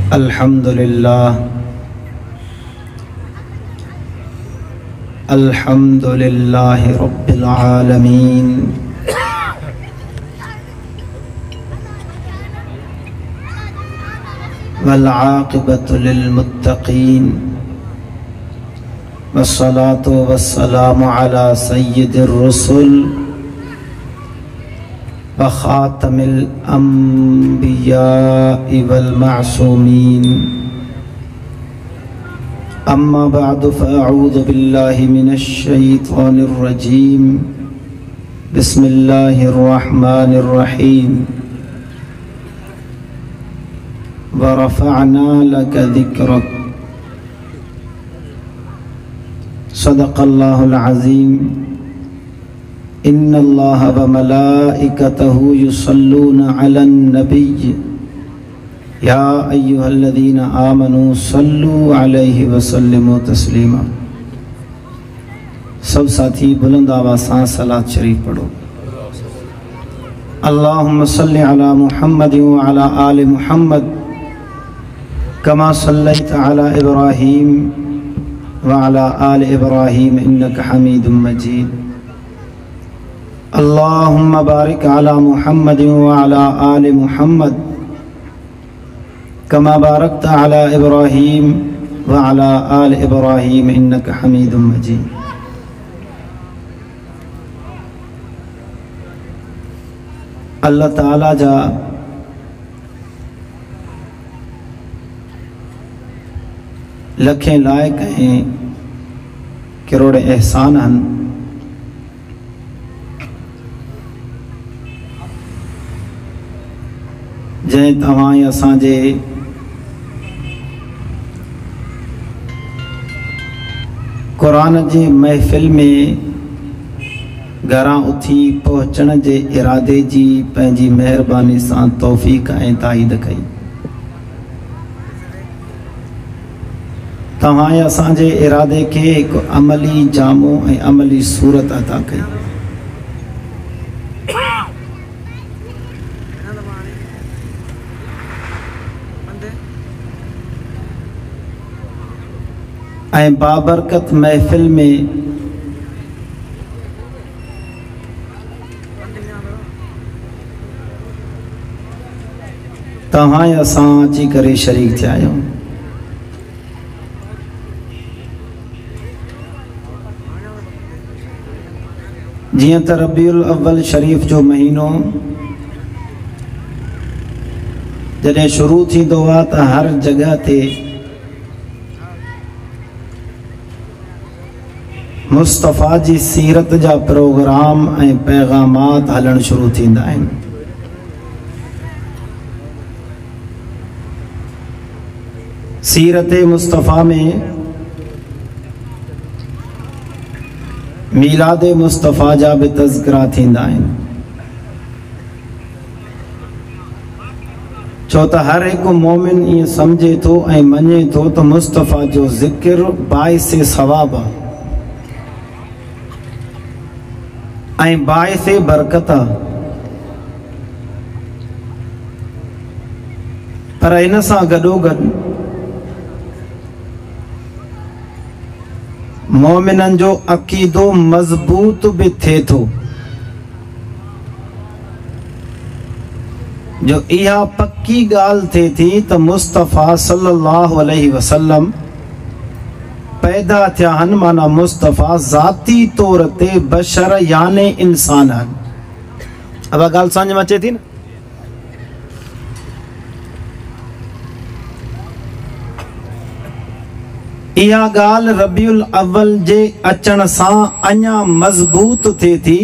अल्हम्दुलिल्लाह अल्हम्दुलिल्लाहि रब्बिल आलमीन वल आक़िबतु लिल मुत्तक़ीन वस्सलातु वस्सलामु अला सय्यिदिर रुसुल व ख़ातमिल अंबियाइ वल मासूमीन अम्मा बअदु फ़अऊज़ु बिल्लाहि मिनश शैतानिर रजीम बिस्मिल्लाहिर रहमानिर रहीम व रफ़अना लका ज़िक्रक सदक़ल्लाहुल अज़ीम इन्नल्लाह व मलाइकतहु युसल्लूना अलन नबिय्य या अय्युहल्लज़ीना आमनू सल्लू अलैहि व सल्लिमू तस्लीमा। सब साथी बुलंद आवाज़ से सलात शरीफ पढ़ो। अल्लाहुम्मा सल्लि अला मुहम्मद व अला आलि मुहम्मद कमा सल्लैता अला इब्राहीम व अला आलि इब्राहीम इन्नका हमीदुम मजीद। अल्लाहुम्मा बारिक अला मुहम्मद व अला आलि मुहम्मद कमा बारकता अला इब्राहीम व अला आलि इब्राहीम इन्नका हमीदुम मजीद। अल्लाह ताला जा लखें लायक हैं करोड़े एहसान हन जैं तवां असांजे कुरान जी महफ़िल में घरां उथी पहुचण जे इरादे जी पंहिंजी महिरबानी सां तौफ़ीक़ ऐं ताईद कई। तव्हां असांजे इरादे खे हिकु अमली जामो ऐं अमली सूरत अता कई। ऐं बाबरकत महफ़िल में तव्हां असां अची करे शरीक थिया आहियूं। जीअं त रबीउल अव्वल शरीफ जो महीनो जॾहिं शुरू थींदो आहे त हर जगह ते मुस्तफ़ा जी सीरत जा प्रोग्राम ऐं पैगामात हलण शुरू थींदा आहिनि। सीरत मुस्तफ़ा में मीलाद मुस्तफ़ा जा भी तज़किरा थींदा आहिनि। छो त हर हिकु मोमिन ईअं सम्झे थो ऐं मञे थो त मुस्तफ़ा जो ज़िक्र बाइसे सवाब आहे ऐं बाइसे बरकत आहे। पर इन सां गॾोगॾु मोमिननि जो अक़ीदो मज़बूत भी थिए थो जो इहा पक्की ॻाल्हि थिए थी त मुस्तफ़ा सल्लल्लाहु अलैहि वसल्लम पैदा थिया हन माना मुस्तफ़ा ज़ाती तौर ते बशर याने इंसान हन। अब ॻाल्हि समझ में अचे थी न। इहा ॻाल्हि रबीउल अव्वल जे अचण सां अञा मज़बूत थिए थी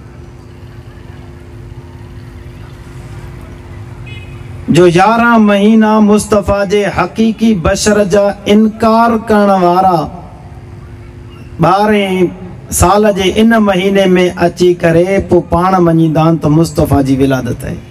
जो 11 महीना मुस्तफ़ा जे हकीकी बशर जा इनकार करण वारा 12 साल जे इन महीने में अची करे पोइ पाण मञींदा आहिनि त मुस्तफ़ा जी विलादत आहे।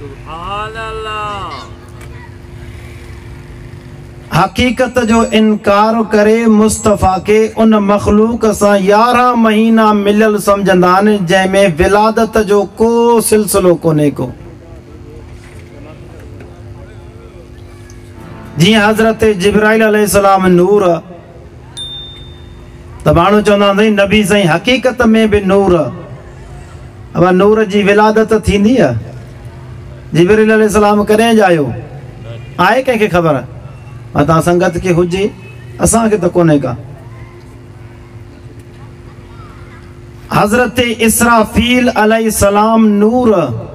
हकीकत जो इनकार करे मुस्तफ़ा के उन मखलूक सां 11 महीना मिलियल समझंदा आहिनि जंहिंमें विलादत जो को सिलसिलो कोन्हे को। जी हज़रत जिब्राइल अलैहिस्सलाम नूर तो माण्हू चवंदा नबी साईं हक़ीक़त में भी नूर। अब नूर जी विलादत थींदी आहे? जिब्राइल अलैहिस्सलाम कॾहिं ॼायो आहे? कंहिंखे ख़बर आहे? तव्हां संगत खे हुजे, असांखे त कोन्हे का। हज़रत इसराफील अलैहिस्सलाम नूर,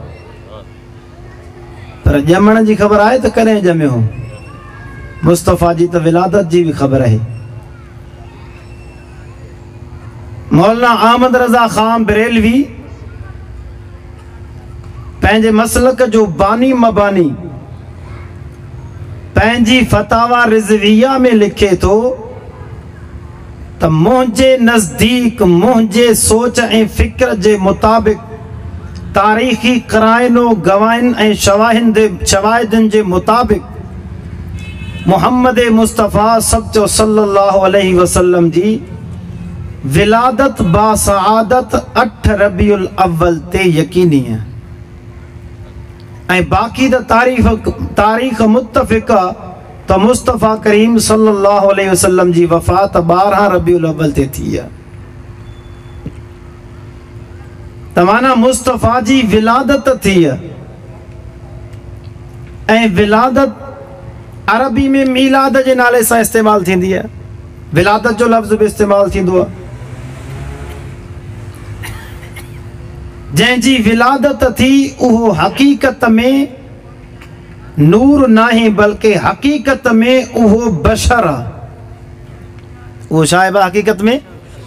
पर ॼमण जी ख़बर आहे त कॾहिं ॼमियो? मुस्तफ़ा जी त विलादत जी भी ख़बर है। मौलाना अहमद रज़ा खान बरेलवी पंहिंजे मसलक जो बानी मबानी पंहिंजी फतावा रिज़विया में लिखे तो त मुंहिंजे नज़दीक मुंहिंजे सोच ऐं फ़िक्र जे मुताबिक़ तारीख़ी क़राइनो गवाइन ऐं शवाहिदनि जे मुताबिक़ मुहम्मद मुस्तफ़ा सल्लल्लाहु अलैहि वसल्लम जी विलादत बासआदत 8 रबीउल अव्वल ते यकीनी है। ऐं बाक़ी त तारीख़ मुत्तफ़िक़ा तो मुस्तफ़ा करीम सल्लल्लाहु अलैहि वसल्लम जी वफ़ात 12 रबीउल अव्वल ते थी है। तमाना मुस्तफ़ा जी विलादत थी है। ऐं विलादत अरबी में मीलाद जे नाले सां इस्तेमाल थींदी है। विलादत जो लफ्ज़ भी इस्तेमाल थींदो आहे। जंहिंजी विलादत थी उहो हक़ीक़त में नूर नाही बल्कि हक़ीक़त में उहो बशर आहे। उहो छा आहे? हक़ीक़त में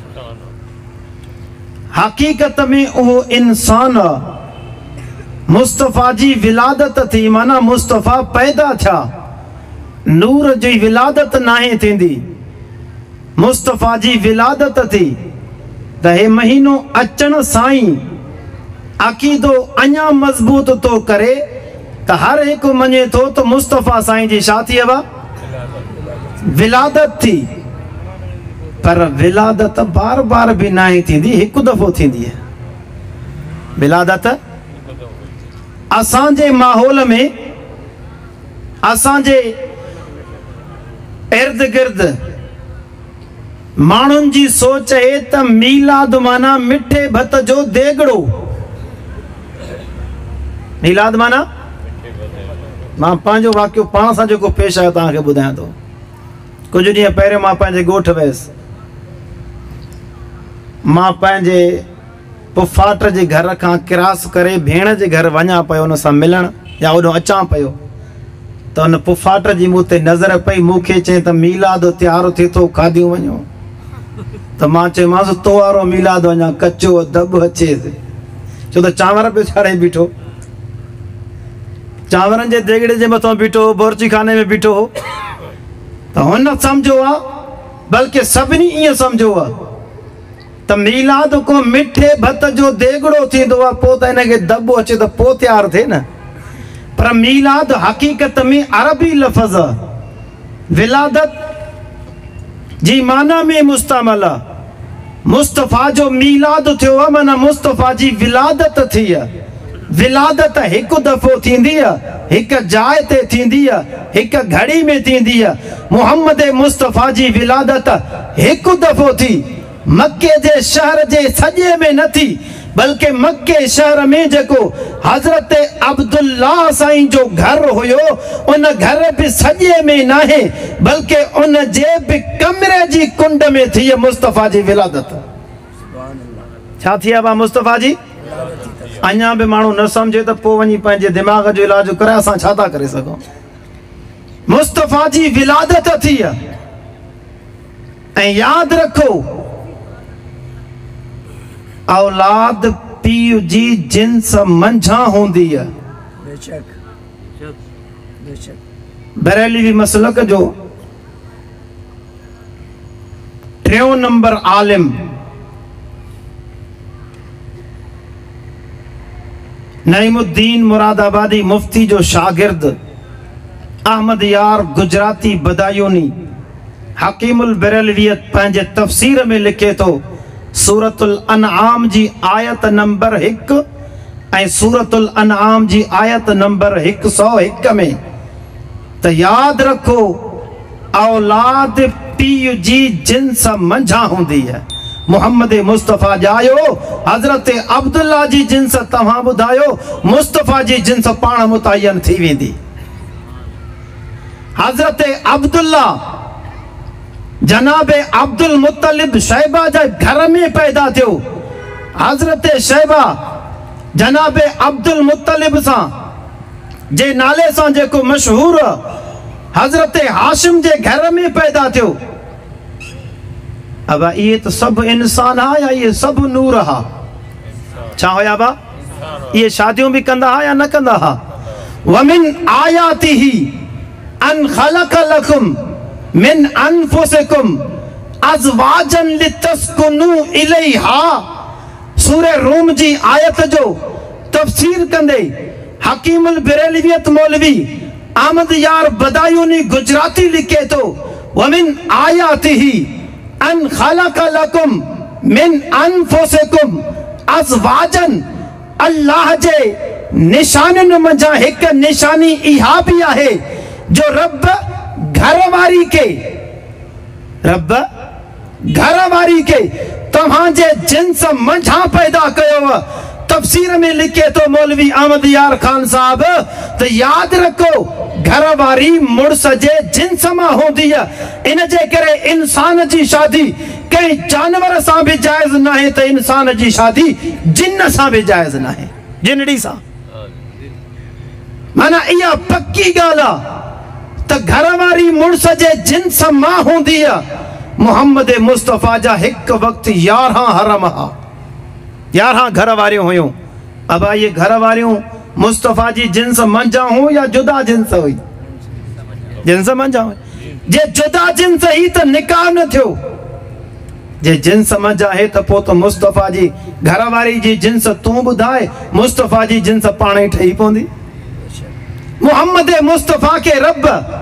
उहो इंसान आहे। मुस्तफ़ा जी विलादत थी माना मुस्तफ़ा पैदा थिया। नूर जी विलादत नाहे थींदी, मुस्तफ़ा जी विलादत थी त हे महीनो अचण साईं अक़ीदो अञा मज़बूत तो करे त हर एक मञे तो तो मुस्तफ़ा साईं जी छा थी विलादत थी। पर विलादत बार बार भी नाहे थींदी, हिकु दफ़ो थींदी है विलादत। असांजे माहौल में असांजे इर्द गिर्द माण्हुनि जी सोच है त मीलाद माना मिठे भत जो देगड़ो। मीलाद माना मां पंहिंजो वाक़ियो पाण सां जेको पेश आयो तव्हांखे ॿुधायां थो। कुझु ॾींहं पहिरियों मां पंहिंजे ॻोठ वियुसि। मां पंहिंजे पुफाट जे घर खां क्रॉस करे भेण जे घर वञा पियो उन सां मिलण या ओॾो अचां पियो त उन पुफाट जी मूं ते नज़र पई। मूंखे चई त मीलाद तयारु थिए थो, खादियूं वञो। त मां चयोमांसि तो वारो मीलाद अञा कचो दॿ अचेसि, छो त चांवर पियो चाढ़े बीठो, चांवरनि जे देगड़े जे मथां बीठो हो, बोरची खाने में बीठो हो। त हुन सम्झो आहे, बल्कि सभिनी ईअं सम्झो आहे त मीलाद को मिठे भत जो देगड़ो थींदो आहे, पोइ त हिनखे दॿो अचे त पोइ तयारु थिए न। पर मीलाद हक़ीक़त में अरबी लफ़्ज़ आहे। विलादत जी माना में मुस्तमल आहे। मुस्तफ़ा जो मीलाद थियो आहे माना मुस्तफ़ा जी विलादत थी आहे। विलादत हिकु दफ़ो थींदी आहे, हिकु जाइ ते थींदी आहे, हिकु घड़ी में थींदी आहे। मुहम्मद मुस्तफ़ा जी विलादत हिकु दफ़ो थी, मक्के जे शहर जे सॼे में न थी, बल्कि मक्के शहर में जेको हज़रत अब्दुल्लाह साईं जो घर हुयो उन घर भी सॼे में नाहे, बल्कि उन जे भी कमरे जी कुंड में थी मुस्तफ़ा जी विलादत। छा थी आहे मुस्तफ़ा जी? अञा भी माण्हू न सम्झे त पोइ वञी पंहिंजे दिमाग़ जो इलाज करे। असां छा था करे सघूं? मुस्तफ़ा जी विलादत थी आहे। ऐं यादि रखो, औलाद पीउ जी जिन्स मंझा होंदी है। बरेलवी मसलक जो 3 नंबर आलिम नईमुद्दीन मुरादाबादी मुफ्ती जो शागिर्द अहमद यार गुजराती बदायूनी हकीमुल बरेलवियत पंहिंजे तफसीर में लिखे तो सूरतुल अनआम जी आयत नंबर 1 ऐं सूरतुल अनआम जी आयत नंबर 101 में तो याद रखो औलाद पीउ जी जिन्स मंझा होंदी है। मोहम्मद मुस्तफ़ा जायो हज़रत अब्दुल्ला जी जिन्स तव्हां ॿुधायो मुस्तफ़ा जी जिन्स पाण मुतयन थी वेंदी। हज़रत अब्दुल्ला जनाब अब्दुल मुत्तलिब शैबा जा घर में पैदा थियो। हज़रत शैबा जनाब अब्दुल मुत्तलिब सां जे नाले सां जेको मशहूर हज़रत हाशिम जे घर में पैदा थियो। अब ये तो सब इंसान हा या ये सब नूर हा? छा होया बा? ये शादियों भी कंदा हा या न कंदा हा? वमिन आयातिही अन खलक लकुम मिन अनफुसिकुम अज़वाजन लितस्कुनु इलैहा। सूरह रूम जी आयत जो तफसीर कंदे हकीमुल बरेलवियत मौलवी अहमद यार बदायूनी गुजराती लिखे तो वमिन आयातिही अन खलक लकुम मिन अनफुसिकुम अज़वाजन। अल्लाह जे निशानन मंझा एक निशानी इहा भी आहे जो रब घरवारी के तव्हांजे जिन्स मंझा पैदा कयो। तफसीर में लिखे तो मौलवी अहमद यार खान साहब तो याद रखो घरवारी मुड़स जे जिन्स मां होंदी है। इन जे करे इंसान जी शादी कई जानवर सां भी जायज ना है तो इंसान जी शादी जिन्न सां भी जायज ना है, जिनड़ी सां। माना इया पक्की गाल तो घरवारी मुड़स जे जिन्स मां होंदी है। मोहम्मद मुस्तफ़ा जा एक वक्त 11 हरम हा, 11 घर वारियों हुयूं। अब ये घर वारियों मुस्तफ़ा जी जिन्स मंझा हो या जुदा जिन्स हुई? जिन्स मंझा हुई। जे जुदा जिन्स ही तो निकाह न थियो। जे जिन्स मंझा है तो पो तो मुस्तफ़ा जी घरवारी जी जिन्स तू बुधाए मुस्तफ़ा जी जिन्स पाण ही ठही पवंदी। मोहम्मद मुस्तफ़ा के रब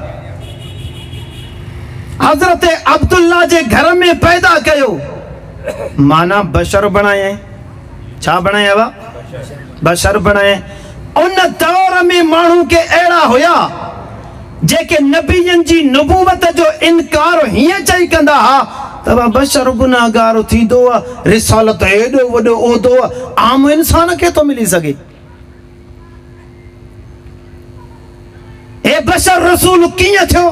हज़रत अब्दुल्ला जे घर में पैदा कयो। माना बशर बनाए। छा बनाए बा? बशर बनाए। उन दौर में मानू के एड़ा होया जेके नबियन जी नबूवत जो इनकार हिय चई कंदा हा तब बशर गुनाहगार थींदो। रिसालत एडो वडो ओदो आम इंसान के तो मिली सके। ए बशर रसूल किए थियो?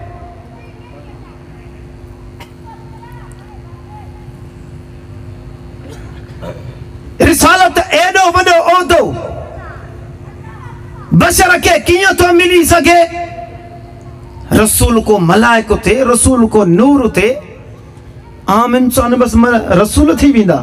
रिसालत एडो वडो ओदो बशर के किए तो मिली सके? रसूल को मलाइको थे, रसूल को नूर थे। आम इंसान बस रसूल थी विंदा।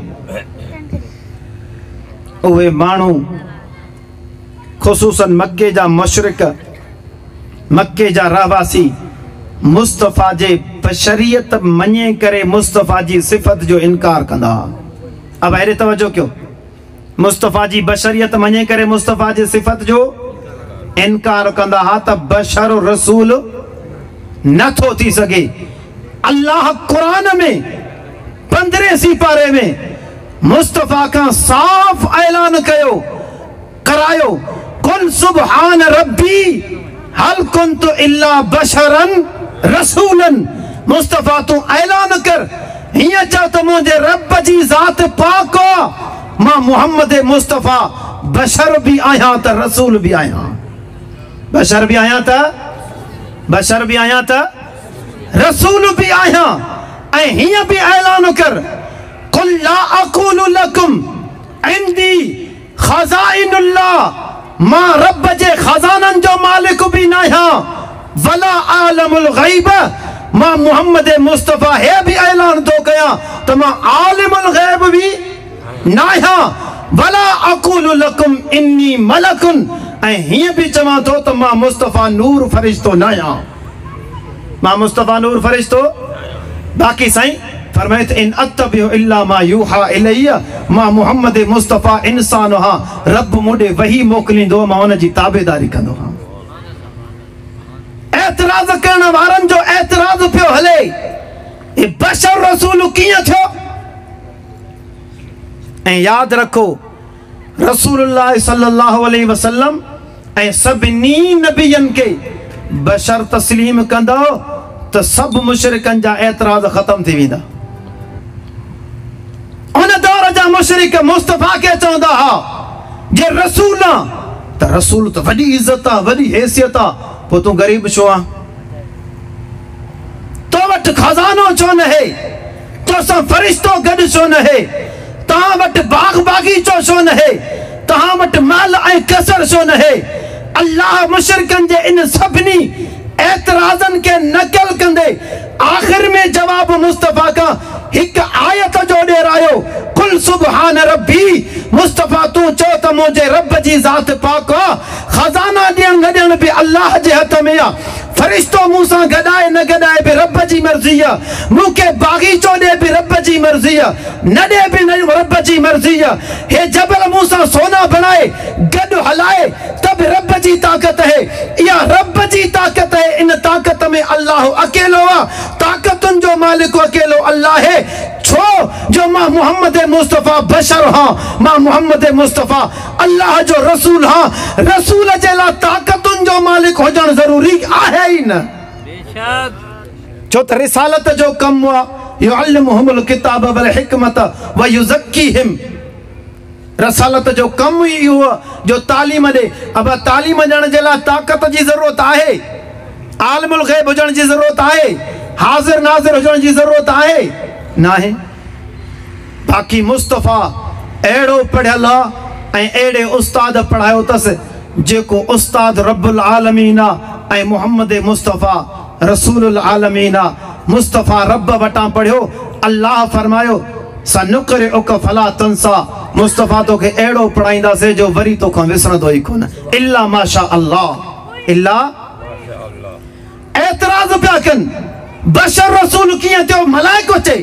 उहे मानू खुसूसन मक्के जा मुशरिक, मक्के जा रहवासी मुस्तफ़ा जे बशरियत मञे करे मुस्तफ़ा जी सिफत जो इनकार कंदा। अब अरे तवज्जो क्यों? मुस्तफ़ा जी बशरियत मञे करे मुस्तफ़ा जी सिफत जो इनकार कंदा हा त बशर रसूल न थो थी सके। अल्लाह कुरान में 15 सिपारे में मुस्तफ़ा का साफ ऐलान कयो करायो कुल सुबहान रब्बी हल कुन्तु इल्ला बशरन रसूलन। मुस्तफ़ा तू ऐलान कर हिया चा तो मुझे रब जी जात पाक मां मोहम्मद मुस्तफ़ा बशर भी आया त रसूल भी आया। बशर भी आया था, बशर भी आया था, रसूल भी आया। हिया भी ऐलान कर कुल ला अक़ूलु लकुम इंदी खज़ाइनुल्लाह। मां रब जे खजानन जो मालिक भी नाया वला आलमुल गैब। मां मोहम्मद मुस्तफ़ा है भी ऐलान दो गया तो मां आलिमुल गैब भी नाया वला अक़ूलु लकुम इन्नी मलकुन। हिय भी चवा तो त मां मुस्तफ़ा नूर फरिश्तो नाया। मां मुस्तफ़ा नूर फरिश्तो। बाकी साईं फरमाए इन अत्तबिउ इल्ला मा यूहा इलैया। मां मोहम्मद मुस्तफ़ा इंसान हा, रब मुडे वही मोकलिंदो, मां उन जी ताबेदारी कंदो हा। एतराज करण वारन जो एतराज पियो हले ए बशर रसूल किए थियो? याद रखो रसूलुल्लाह सल्लल्लाहु अलैहि वसल्लम सभिनी नबियन के बशर तस्लीम कंदो तो सब मुशरिकन जा एतराज खत्म थी वेंदा। उन दौर जा मुशरिक मुस्तफा के चवंदा हा जे रसूल तो रसूल तो वडी इज्जत आ, वडी हैसियत आ, पो तू गरीब छो आ? तो वट खजानो छो न है? तो सा फरिश्तो गड छो न है? ता वट बाग बागीचो छो न है? ता वट माल ऐं कसर छो न है? अल्लाह मुशरिकन जे इन सभनी एतराजन के नकल कंदे आखिर में जवाब मुस्तफा का एक आयत जो डेरायो, कुल सुबहान रब्बी, मुस्तफा तू चो त मुझे रब जी जात पाक खजाना ॾियण गॾण भी अल्लाह जे हथ में आ, फरिश्तो मूसा गडाए न गडाए भी रब जी मर्जी आ, मूंखे बागीचो दे भी रब जी मर्जी आ, न दे भी न रब जी मर्जी आ, हे जबल मूसा सोना बनाए गड हलाए तब रब जी ताकत है, या रब जी ताकत है। इन ताकत में अल्लाह अकेलो आ, ताकतुन जो मालिक अकेलो अल्लाह है। छो जो मां मोहम्मद मुस्तफा बशर हाँ, मां मोहम्मद मुस्तफा अल्लाह जो रसूल हाँ, रसूल जेला ताकतुन जो मालिक होजण जरूरी आहे ही न। छो त रिसालत जो कम हुआ युअल्लिमुहुमुल किताब वल हिकमत व युज़क्कीहिम, रसालत जो कम ही हुआ जो तालीम दे। अब तालीम ॾियण जे लाइ ताकत जी ज़रूरत आहे, आलिमुल ग़ैब हुजण जी ज़रूरत आहे, हाज़िर नाज़िर हुजण जी ज़रूरत आहे नाहे। बाक़ी मुस्तफ़ा अहिड़ो पढ़ियल आहे ऐं अहिड़े उस्ताद पढ़ायो अथसि जेको उस्ताद रब्बुल आलमीन आहे ऐं मुहम्मद मुस्तफ़ा रसूलुल आलमीन आहे। मुस्तफ़ा रब वटां पढ़ियो, अल्लाह फरमायो सनुक़रिउक फला तंसा, मुस्तफ़ा तोखे अहिड़ो पढ़ाईंदासीं जो वरी तोखां विसरंदो ई कोन, इल्ला माशा अल्लाह, इल्ला। एतराज़ पिया कनि बशर रसूल कीअं थियो? मलाइको चई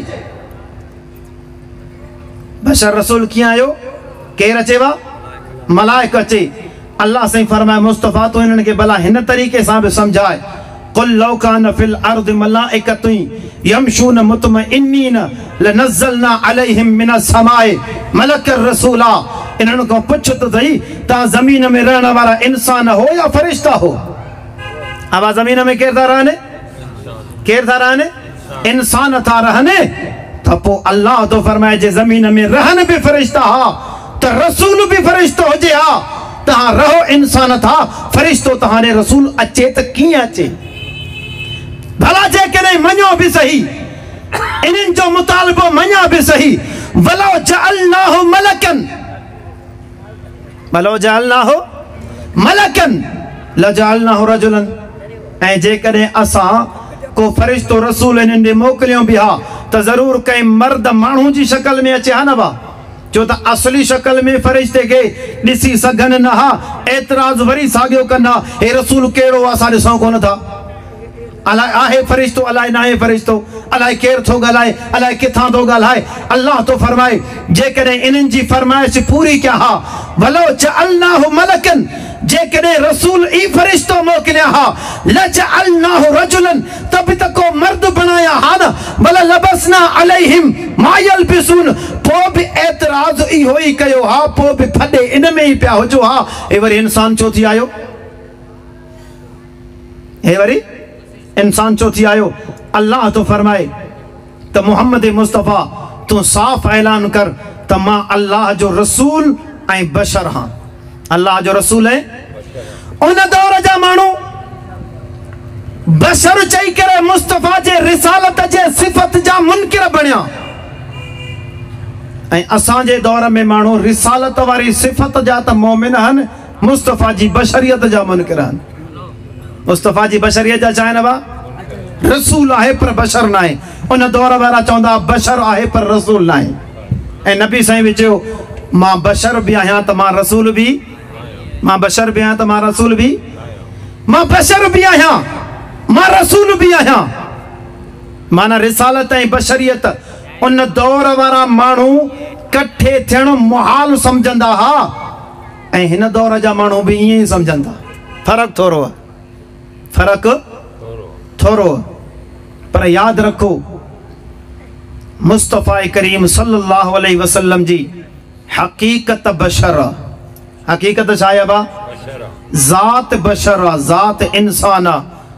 बशर रसूल कीअं आयो? केरु अचेवा? मलाइक अचे। अल्लाह साईं फरमाए मुस्तफ़ा तूं इन्हनि खे भला हिन तरीक़े सां बि सम्झाए, कुल लौ कान फिल अर्द मलाइकतुन यमशून मुतमइन्नीन लनज़लना अलैहिम मिनस समाए मलकर रसूला। इन्हनि खां पुछ त सही, तव्हां ज़मीन में रहण वारा इंसान हो या फरिश्ता हो? अब ज़मीन में केरु था रहने? केरु था रहने? इंसान था रहने। तो पो अल्लाह तो फरमाए जे ज़मीन में रहन भी फरिश्ता हा तो रसूल भी फरिश्तो हुजे हा, तहां रहो इंसान था, फरिश्तो तहां रसूल अचे त कीअं अचे? भला जे कॾहिं मञो भी सही, इन्हनि जो मुतालबो मञा भी सही, वलो जअलनाहु मलकन, वलो जअलनाहु मलकन लजअलनाहु रजुलन, ऐं जे कॾहिं असां को फरिश्तो रसूल इन्हनि ॾे मोकिलियो भी हा त ज़रूर कंहिं मर्द माण्हू जी शक्ल में अचे हा न बा, छो त असली शक्ल में फरिश्ते खे ॾिसी सघनि न हा। एतराज़ वरी साॻियो कनि हा, हे रसूल कहिड़ो आहे असां ॾिसूं कोन था, अलाए आहे फरिश्तो अलाए न आहे फरिश्तो, अलाए केरु थो ॻाल्हाए, अलाए किथां थो ॻाल्हाए। अल्लाह तो फरमाए जेकॾहिं इन्हनि जी फरमाइश पूरी कया हा, वलो जअलनाहु मलकन, जेकॾहिं रसूल ई फरिश्तो मोकिलिया हा, लजअलनाहु रजुलन, तब तक को मर्द बनाया हा न, भला लबसना अलैहिम मा यल्बिसून, पो भी एतराज़ इहो ई कयो हा, पो भी फॾे इन में ई पिया हुजो हा, हे वरी इंसान छो थी आयो? हे वरी इंसान छो थी आयो? अल्लाह तो फरमाए त मोहम्मद मुस्तफ़ा तू साफ़ ऐलान कर त मां अल्लाह जो रसूल ऐं बशर हाँ, अल्लाह जो रसूल है। उन दौर जा माण्हू बशर चई करे मुस्तफ़ा जे रिसालत जे सिफ़त जा मुनकिर बणिया, ऐं असांजे दौर में माण्हू रिसालत वारी सिफ़त जा त मोमिन आहिनि, मुस्तफ़ा जी बशरियत जा मुनकिर आहिनि। मुस्तफ़ा जी बशरियत जा चाहे न बा, रसूल आहे पर बशर न आहे। उन दौर वारा चवंदा बशर आहे पर रसूल न आहे, ऐं नबी साईं बि चयो मां बशर भी आहियां त मां रसूल भी, मां बशर भी आहियां त मां रसूल भी, मां बशर भी आहियां मां रसूल भी आहियां। माना रिसालत ऐं बशरियत उन दौर वारा माण्हू कट्ठे थियण मुहाल सम्झंदा हा, ऐं हिन दौर जा माण्हू भी ईअं ई सम्झंदा। फ़र्क़ु थोरो आहे, फ़र्क़ु थोरो, पर याद रखो मुस्तफ़ा करीम सल्लल्लाहु अलैहि वसल्लम जी हकीकत बशर, हकीकत छा आहे बा? ज़ात बशर, ज़ात इंसान,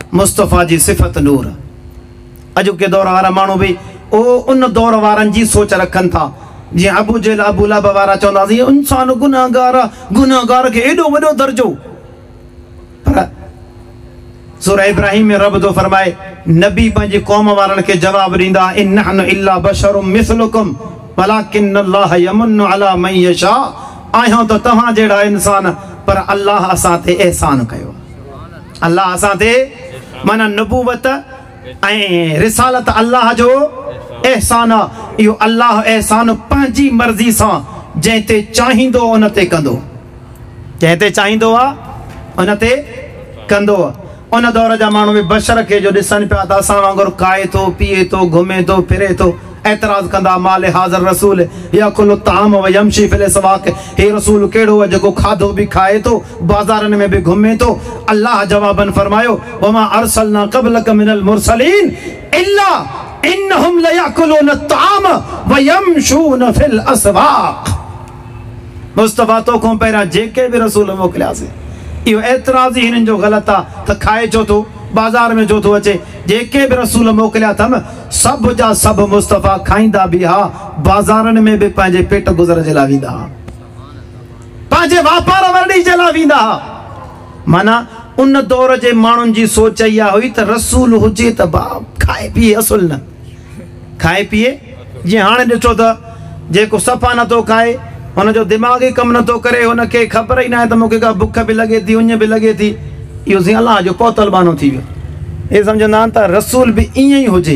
मुस्तफ़ा जी सिफ़त नूर। अॼु के दौर वारा माण्हू बि उन दौर वारनि जी सोच रखनि था। जीअं अबू जहल अबू लहब वारा चवंदासीं इंसान गुनाहगार आहे, गुनाहगार खे एॾो वॾो दर्जो। पर सूरह इब्राहिम में रब थो फरमाए, नबी पंहिंजी क़ौम वारनि खे जवाबु ॾींदा, इन नहनु इल्ला बशरुम मिस्लुकुम वलाकिन्नल्लाह यमुन्नु अला मन यशा। आहियूं त तव्हां जहिड़ा इंसान, पर अल्लाह असां ते एहसान कयो। अल्लाह असां ते माना नबूवत ऐं रिसालत अल्लाह जो एहसान आहे। इहो अल्लाह एहसान पंहिंजी मर्ज़ी सां जंहिं ते चाहींदो उन ते कंदो, जंहिं ते चाहींदो आहे उन ते कंदो। उन दौर जा माण्हू बि बशर खे जो ॾिसनि पिया त असां वांगुरु खाए थो, पीए थो, घुमे थो, फिरे थो, एतराज़ कंदा माल हाज़र रसूल याकुलु ताम व यमशी फिल सवाक। हे रसूल कहिड़ो आहे जेको खाधो बि खाए थो, बाज़ारनि में बि घुमे थो। अल्लाह जवाबन फरमायो, वमा अरसलना क़ब्लक मिनल मुरसलीन इल्ला इन्नहुम लयाकुलून ताम व यमशून फिल असवाक। मुस्तफ़ा तो खां पहिरियां जेके बि रसूल मोकिलियासीं, इहो एतराज़ ही हिननि जो ग़लति आहे त खाए छो थो, बाज़ार में छो थो अचे। जेके बि रसूल मोकिलिया अथमि सभु जा सभु मुस्तफ़ा खाईंदा बि हा, बाज़ारनि में बि पंहिंजे पेट गुज़र जे लाइ वेंदा हा, पंहिंजे वापार वरणी जे लाइ वेंदा हा। माना उन दौर जे माण्हुनि जी सोच इहा हुई त रसूल हुजे त खाए पीए, असुल न खाए पीए। जीअं हाणे ॾिठो त जेको सफ़ा नथो खाए, हुनजो दिमाग़ ई कमु नथो करे, हुनखे ख़बर ई न आहे त मूंखे का बुख बि लॻे थी, उञ बि लॻे थी। इहो ज़ी अलाह जो पौतल बानो थी वियो। हे सम्झंदा आहिनि त रसूल बि ईअं ई हुजे।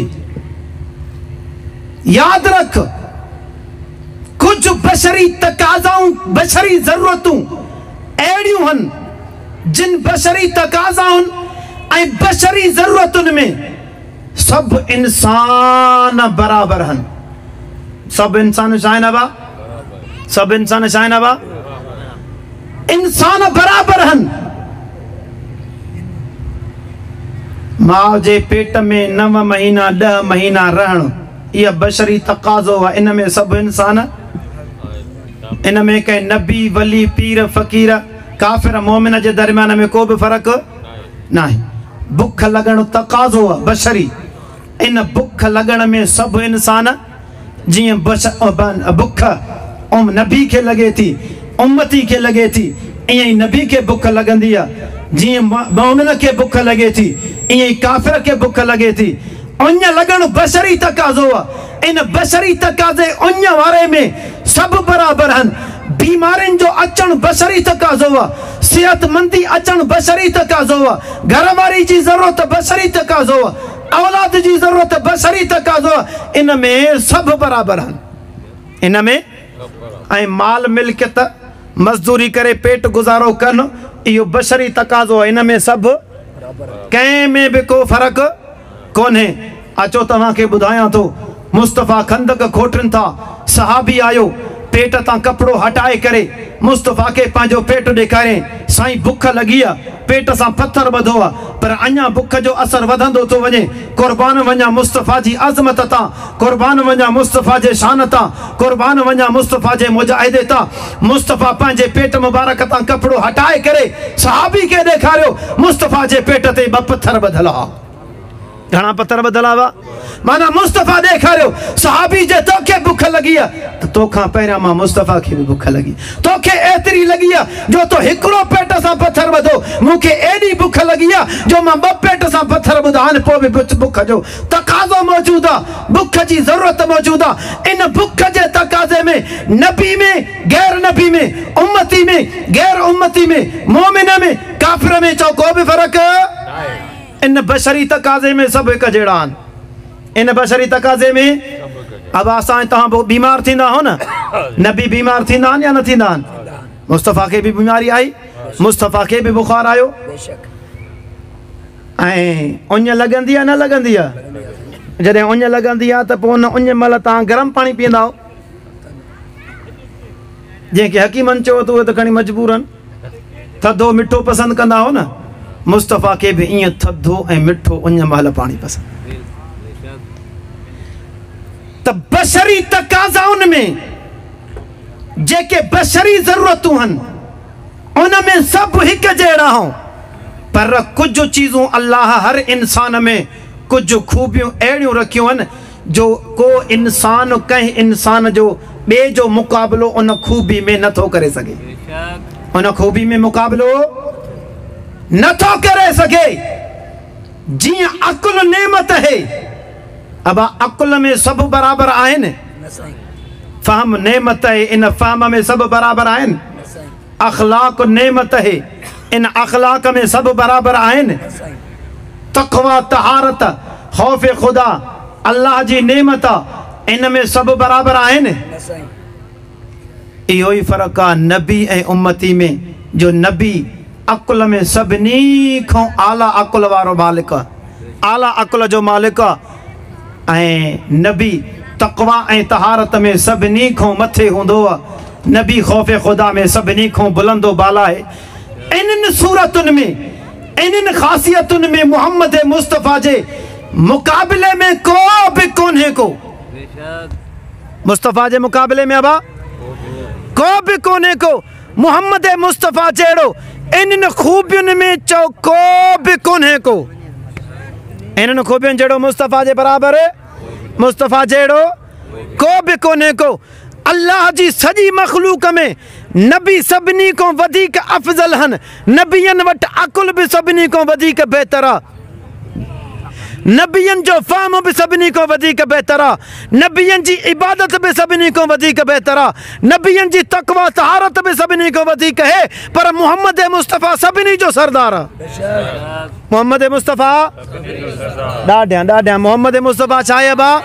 यादि रख, कुझु बशरी तकाज़ाऊं, बशरी ज़रूरतूं अहिड़ियूं आहिनि जिन बशरी तकाज़ाउनि ऐं बशरी ज़रूरतुनि में सभु इंसान बराबर आहिनि। सभु इंसान छा आहिनि अबा? सभु इंसान छा आहिनि अबा? इंसान बराबर आहिनि। माउ जे पेट में 9 महीना 10 महीना रहणु, इहा बशरी तक़ाज़ो आहे। इन में सभु इंसान, इन में कंहिं नबी वली पीर फ़क़ीर काफ़िर मोमिन जे दरमियान में को बि फ़र्क़ु न आहे। बुख लॻणु तक़ाज़ो आहे बशरी। इन बुख लॻण में सभु इंसान, जीअं बुख नबी खे लॻे थी, उम्मती खे लॻे थी, ईअं ई नबी खे बुख लॻंदी आहे। जीअं मोमिन खे बुख लॻे थी, ईअं ई काफ़िर खे बुख लॻे थी। उञ लॻणु बशरी तक़ाज़ो आहे। इन बशरी तक़ाज़े उञ वारे में सभु बराबर आहिनि। बीमारियुनि जो अचणु बशरी तक़ाज़ो आहे, सिहतमंदी अचणु बशरी तक़ाज़ो आहे, घरवारी जी ज़रूरत बशरी तक़ाज़ो आहे, औलाद जी ज़रूरत बशरी तक़ाज़ो आहे। इन में सभु बराबर आहिनि। इन में ऐं माल मिल्कियत मज़दूरी करे पेट गुज़ारो कनि, इहो बशरी तक़ाज़ो आहे। इन में सभु, कंहिं में बि को फ़र्क़ु कोन्हे। अचो तव्हांखे ॿुधायां थो, मुस्तफ़ा खंदक खोटनि था, सहाबी आयो, पेट तां कपिड़ो हटाए करे मुस्तफ़ा खे पंहिंजो पेट ॾेखारे, साईं बुख लॻी आहे, पेट सां पथर ॿधो आहे, पर अञा बुख जो असर वधंदो थो वञे। क़ुर्बान वञा मुस्तफ़ा जी अज़मत तां, क़ुर्बान वञा मुस्तफ़ा जे शान तां, क़ुर्बान वञा मुस्तफ़ा जे मुजाहिदे तां। मुस्तफ़ा पंहिंजे पेट मुबारक तां कपिड़ो हटाए करे सहाबी खे ॾेखारियो, मुस्तफ़ा जे पेट ते 2 पथर ॿधल हुआ। घणा पथर ॿधल हुआ? माना मुस्तफ़ा ॾेखारियो, सहाबी जे तोखे बुख लॻी आहे त तोखां पहिरियां मां मुस्तफ़ा खे बि बुख लॻी, तोखे एतिरी लॻी आहे जो तो हिकिड़ो पेट सां पथर ॿधो, मूंखे एॾी बुख लॻी आहे जो मां 2 पेट सां पथर ॿधा आहिनि, पोइ बि बुख जो तक़ाज़ो मौजूदु आहे, बुख जी ज़रूरत मौजूदु आहे। इन बुख जे तक़ाज़े में नबी में, गैर नबी में, उम्मती में, गैर उम्मती में, मोमिन में, काफ़िर में चओ को बि फ़र्क़ु। इन बशरी तक़ाज़े में सभु हिकु जहिड़ा आहिनि। इन बशरी तक़ाज़े में अब असां तव्हां बीमार थींदा हो न, नबी बीमार थींदा आहिनि या न थींदा आहिनि? मुस्तफ़ा खे बि बीमारी आई, मुस्तफ़ा खे बि बुखार आयो, ऐं उञ लॻंदी आहे न लॻंदी आहे? जॾहिं उञ लॻंदी आहे त पोइ उन उञ महिल तव्हां गरम पाणी पीअंदा हो। जंहिंखे हकीमनि चयो त उहे त खणी मजबूर आहिनि, थधो मिठो पसंदि कंदा हो न। मुस्तफ़ा के भी ईअं थधो ऐं मिठो उञ महिल पाणी पसंदि। त बशरी तक़ाज़ाउनि में जेके बशरी ज़रूरतूं आहिनि, उन में सभु हिकु जहिड़ा हो। पर कुछ चीज़ों अल्लाह हर इंसान में कुछ खूबियों अड़ियों रखियों आहिनि जो को इंसान कंहिं इंसान जो बे जो मुक़ाबिलो उन खूबी में नथो करे सके, उन खूबी में मुक़ाबिलो नथो करे सके। जियां अकुल नेमत है, अब अकुल में सब बराबर आहिनि, फहम नेमत है, इन फहम में सब बराबर आहिनि। अखलाक नेमत है, इन अखलाक में सब बराबर आहिनि। तक़वा तहारत खौफ खुदा अल्लाह जी नेमत इन में सब बराबर आहिनि। इहो ही फ़र्क़ु आहे नबी ऐं उम्मती में, जो नबी अकुल में सभिनी खां आला अकुल वारो मालिक, आला अकुल जो मालिक, ऐं नबी तक़वा ऐं तहारत में सभिनी खां मथे हूंदो आहे। नबी खौफ खुदा में सभिनी खां बुलंदो बाला है। इन्हनि सूरतुनि में, इन्हनि ख़ासियतुनि में मोहम्मद मुस्तफ़ा जे मुक़ाबिले में को भी कोन्हे को, मुस्तफ़ा जे मुक़ाबिले में अबा को भी कोन्हे को। मोहम्मद मुस्तफ़ा जहिड़ो इन्हनि खूबियुनि में चओ को भी कोन्हे को, इन्हनि खूबियुनि जहिड़ो मुस्तफ़ा जे बराबरि, मुस्तफ़ा जहिड़ो को भी कोन्हे को। अल्लाह जी सॼी मखलूक में नबी सभिनी खां वधीक अफ़ज़ल हन। नबियनि वटि अकुल भी सभिनी खां वधीक बहितर आहे, नबियनि जो फ़हम भी सभिनी खां वधीक बहितर आहे, नबियनि जी इबादत भी सभिनी खां वधीक बहितर आहे, नबियनि जी तक़वा तहारत भी सभिनी खां वधीक है। पर मोहम्मद मुस्तफ़ा सभिनी जो सरदार आहे। मोहम्मद मुस्तफ़ा ॾाढियां ॾाढियां मोहम्मद मुस्तफ़ा छा आहे बा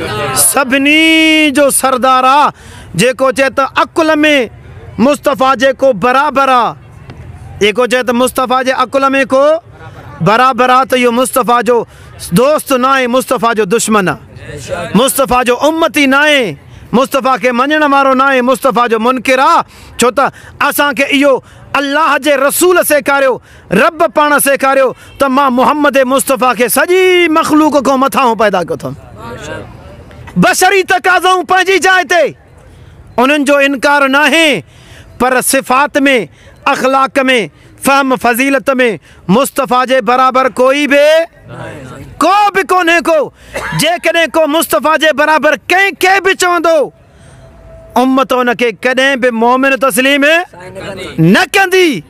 सभिनी जो सरदार आहे। जेको चए त अकुल में मुस्तफ़ा जेको बराबरि आहे, जेको चए त मुस्तफ़ा जे अकुल में को बराबरि आहे, त इहो मुस्तफ़ा जो दोस्त ना आहे, मुस्तफ़ा जो दुश्मन आहे, मुस्तफ़ा जो उम्मती ना आहे, मुस्तफ़ा के मञण वारो ना आहे, मुस्तफ़ा जो मुनकिर आहे। छो त असांखे इहो अल्लाह जे रसूल सेखारियो, रब पाण सेखारियो त मां मोहम्मद मुस्तफ़ा के सॼी मखलूक खां मथां पैदा कयो अथमि। बशरी तक़ाज़ाऊं पंहिंजी जाइ ते, उन्हनि जो इनकार न आहे, पर सिफ़ात में, अखलाक में, फ़हम फज़ीलत में मुस्तफ़ा जे बराबरि कोई भी कोन्हे को। जेकॾहिं को मुस्तफ़ा जे बराबरि कंहिंखे बि चवंदो, उम्मत उनखे कॾहिं बि मोमिन तस्लीम न कंदी।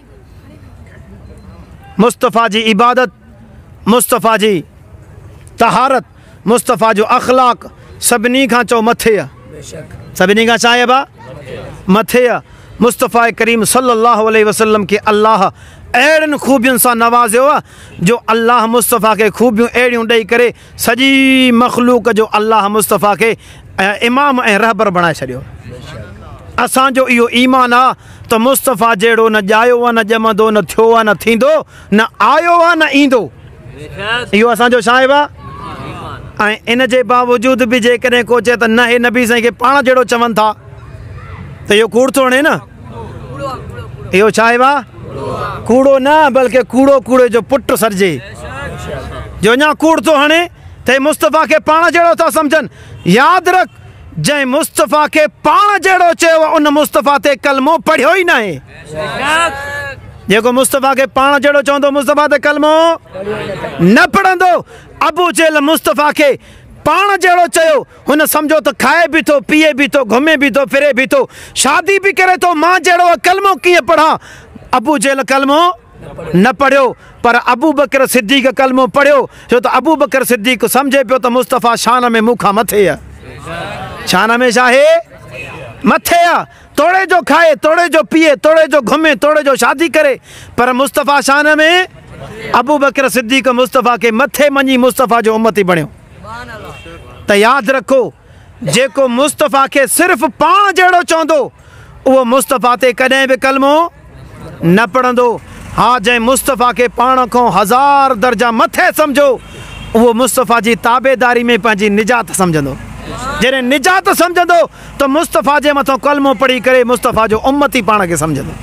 मुस्तफ़ा जी इबादत, मुस्तफ़ा जी तहारत, मुस्तफ़ा जो अखलाक सभिनी खां चओ मथे आहे, सभिनी खां छा आहे बा मथे आहे। मुस्तफ़ा करीम सल्लल्लाहु अलैहि वसल्लम के अल्लाह अहिड़ियुनि खूबियुनि सां नवाज़ियो आहे, जो अल्लाह मुस्तफ़ा के खूबियूं अहिड़ियूं ॾेई करे सॼी मखलूक जो अल्लाह मुस्तफ़ा के इमाम ऐं रहबर बणाए छॾियो। असांजो इहो ईमान आहे त मुस्तफ़ा जहिड़ो न ॼायो आहे, न ॼमंदो, न थियो आहे, न थींदो, न आयो आहे, न ईंदो। इहो असांजो छा आहे बा। ऐं इन जे बावजूद बि जेकॾहिं को चए त न हे नबी साईं खे पाण जहिड़ो चवनि था, त इहो कूड़ थो हणे न। इहो छा आहे बा कूड़ो न, बल्कि कूड़ो कूड़े जो पुटु सरजे। जो अञा कूड़ थो हणे त मुस्तफ़ा के पाण जहिड़ो था सम्झनि। यादि रख, जंहिं मुस्तफ़ा के पाण जहिड़ो चयो उन मुस्तफ़ा ते कलमो पढ़ियो ई न आहे। जेको मुस्तफ़ा के पाण जहिड़ो चवंदो मुस्तफ़ा ते कलमो न पढ़ंदो। अबू जहल मुस्तफ़ा के पाण जहिड़ो चयो, हुन सम्झो त खाए बि थो, पीए बि थो, घुमे बि थो, फिरे बि थो, शादी बि करे थो, मां जहिड़ो कलमो कीअं पढ़ा। अबू जहल कलमो न पढ़ियो, पर अबू बकर सिद्दीक़ कलमो पढ़ियो, छो त अबू बकर सिद्दीक़ सम्झे पियो त मुस्तफ़ा शान में मूंखां मथे आहे। शान में छा आहे मथे आहे। तोड़े जो खाए, तोड़े जो पीए, तोड़े जो घुमे, तोड़े जो शादी करे, पर मुस्तफ़ा शान में अबू बकर सिद्दीक़ मुस्तफ़ा के मथे मञी मुस्तफ़ा जो उम्मती बणियो। त यादि रखो, जेको मुस्तफ़ा के सिर्फ़ पाण जहिड़ो चवंदो, उहो मुस्तफ़ा ते कॾहिं बि कलमो न पढ़ंदो। हा, जंहिं मुस्तफ़ा के पाण खां 1000 दर्जा मथे सम्झो, उहो मुस्तफ़ा जी ताबेदारी में पंहिंजी निजात सम्झंदो। जॾहिं निजात सम्झंदो त मुस्तफ़ा जे मथां कलमो पढ़ी करे मुस्तफ़ा जो उम्मती पाण खे सम्झंदो।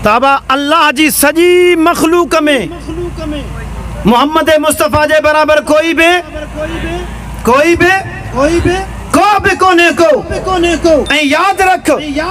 ताबा अल्लाह जी सजी मखलूक में मोहम्मद मुस्तफ़ा जे बराबर कोई भी कोने को ऐं याद रख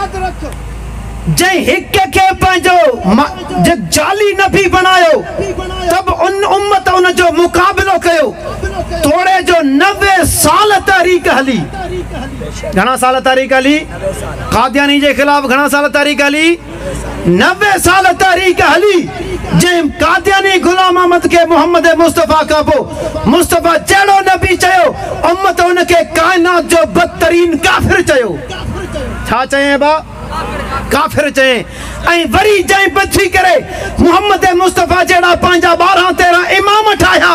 जै हिक के पंहिंजो जे जाली नबी बनायो तब उन उम्मत उन जो मुकाबलो कयो तोड़े जो 90 साल तारीख़ हली घणा साल तारीख़ हली कादियानी जे खिलाफ घणा साल तारीख़ हली 90 साल तारीख़ हली जे कादियानी गुलाम अहमद के मोहम्मद मुस्तफ़ा का पो मुस्तफ़ा जड़ो नबी चयो उम्मत उनके कायनात जो बदतरीन काफिर चयो छा चए बा काफिर चए ऐं वरी जै बची करे मोहम्मद मुस्तफ़ा जेड़ा पांजा 12-13 इमाम ठाया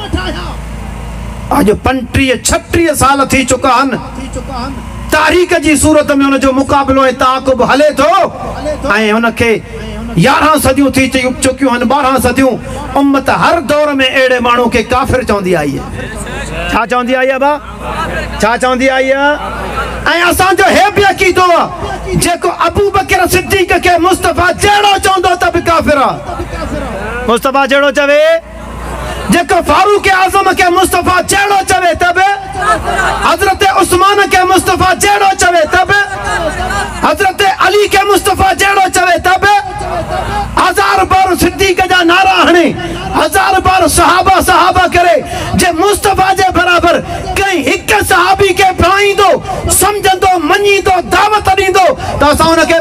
आज 35-36 साल थी चुका हन तारीख़ जी सूरत में उन जो मुकाबलो ऐं ताक़ुब हले थो ऐं उनके 11 सदियों थी चुकियूं हन 12 सदियों उम्मत हर दौर में एड़े मानू के काफिर चौंदी आई है छा चौंदी आई है बा छा चौंदी आई है ऐं असां जो हे भी अकीदो आहे जेको अबू बकर सिद्दीक़ के मुस्तफ़ा जेड़ो चौंदो त भी काफिर आहे मुस्तफ़ा जेड़ो चवे जेको फारूक आज़म के मुस्तफ़ा जेड़ो चवे तब हजरत उस्मान के मुस्तफ़ा जेड़ो चवे तब हजरत अली के मुस्तफ़ा जेड़ो चवे तब 1000 बार सिद्दीक़ जा नारा हणे 1000 बार सहाबा करे जे मुस्तफ़ा जे बराबर कई हिक सहाबी के बणाईंदो समझंदो मञींदो दावत ॾींदो त असां उनखे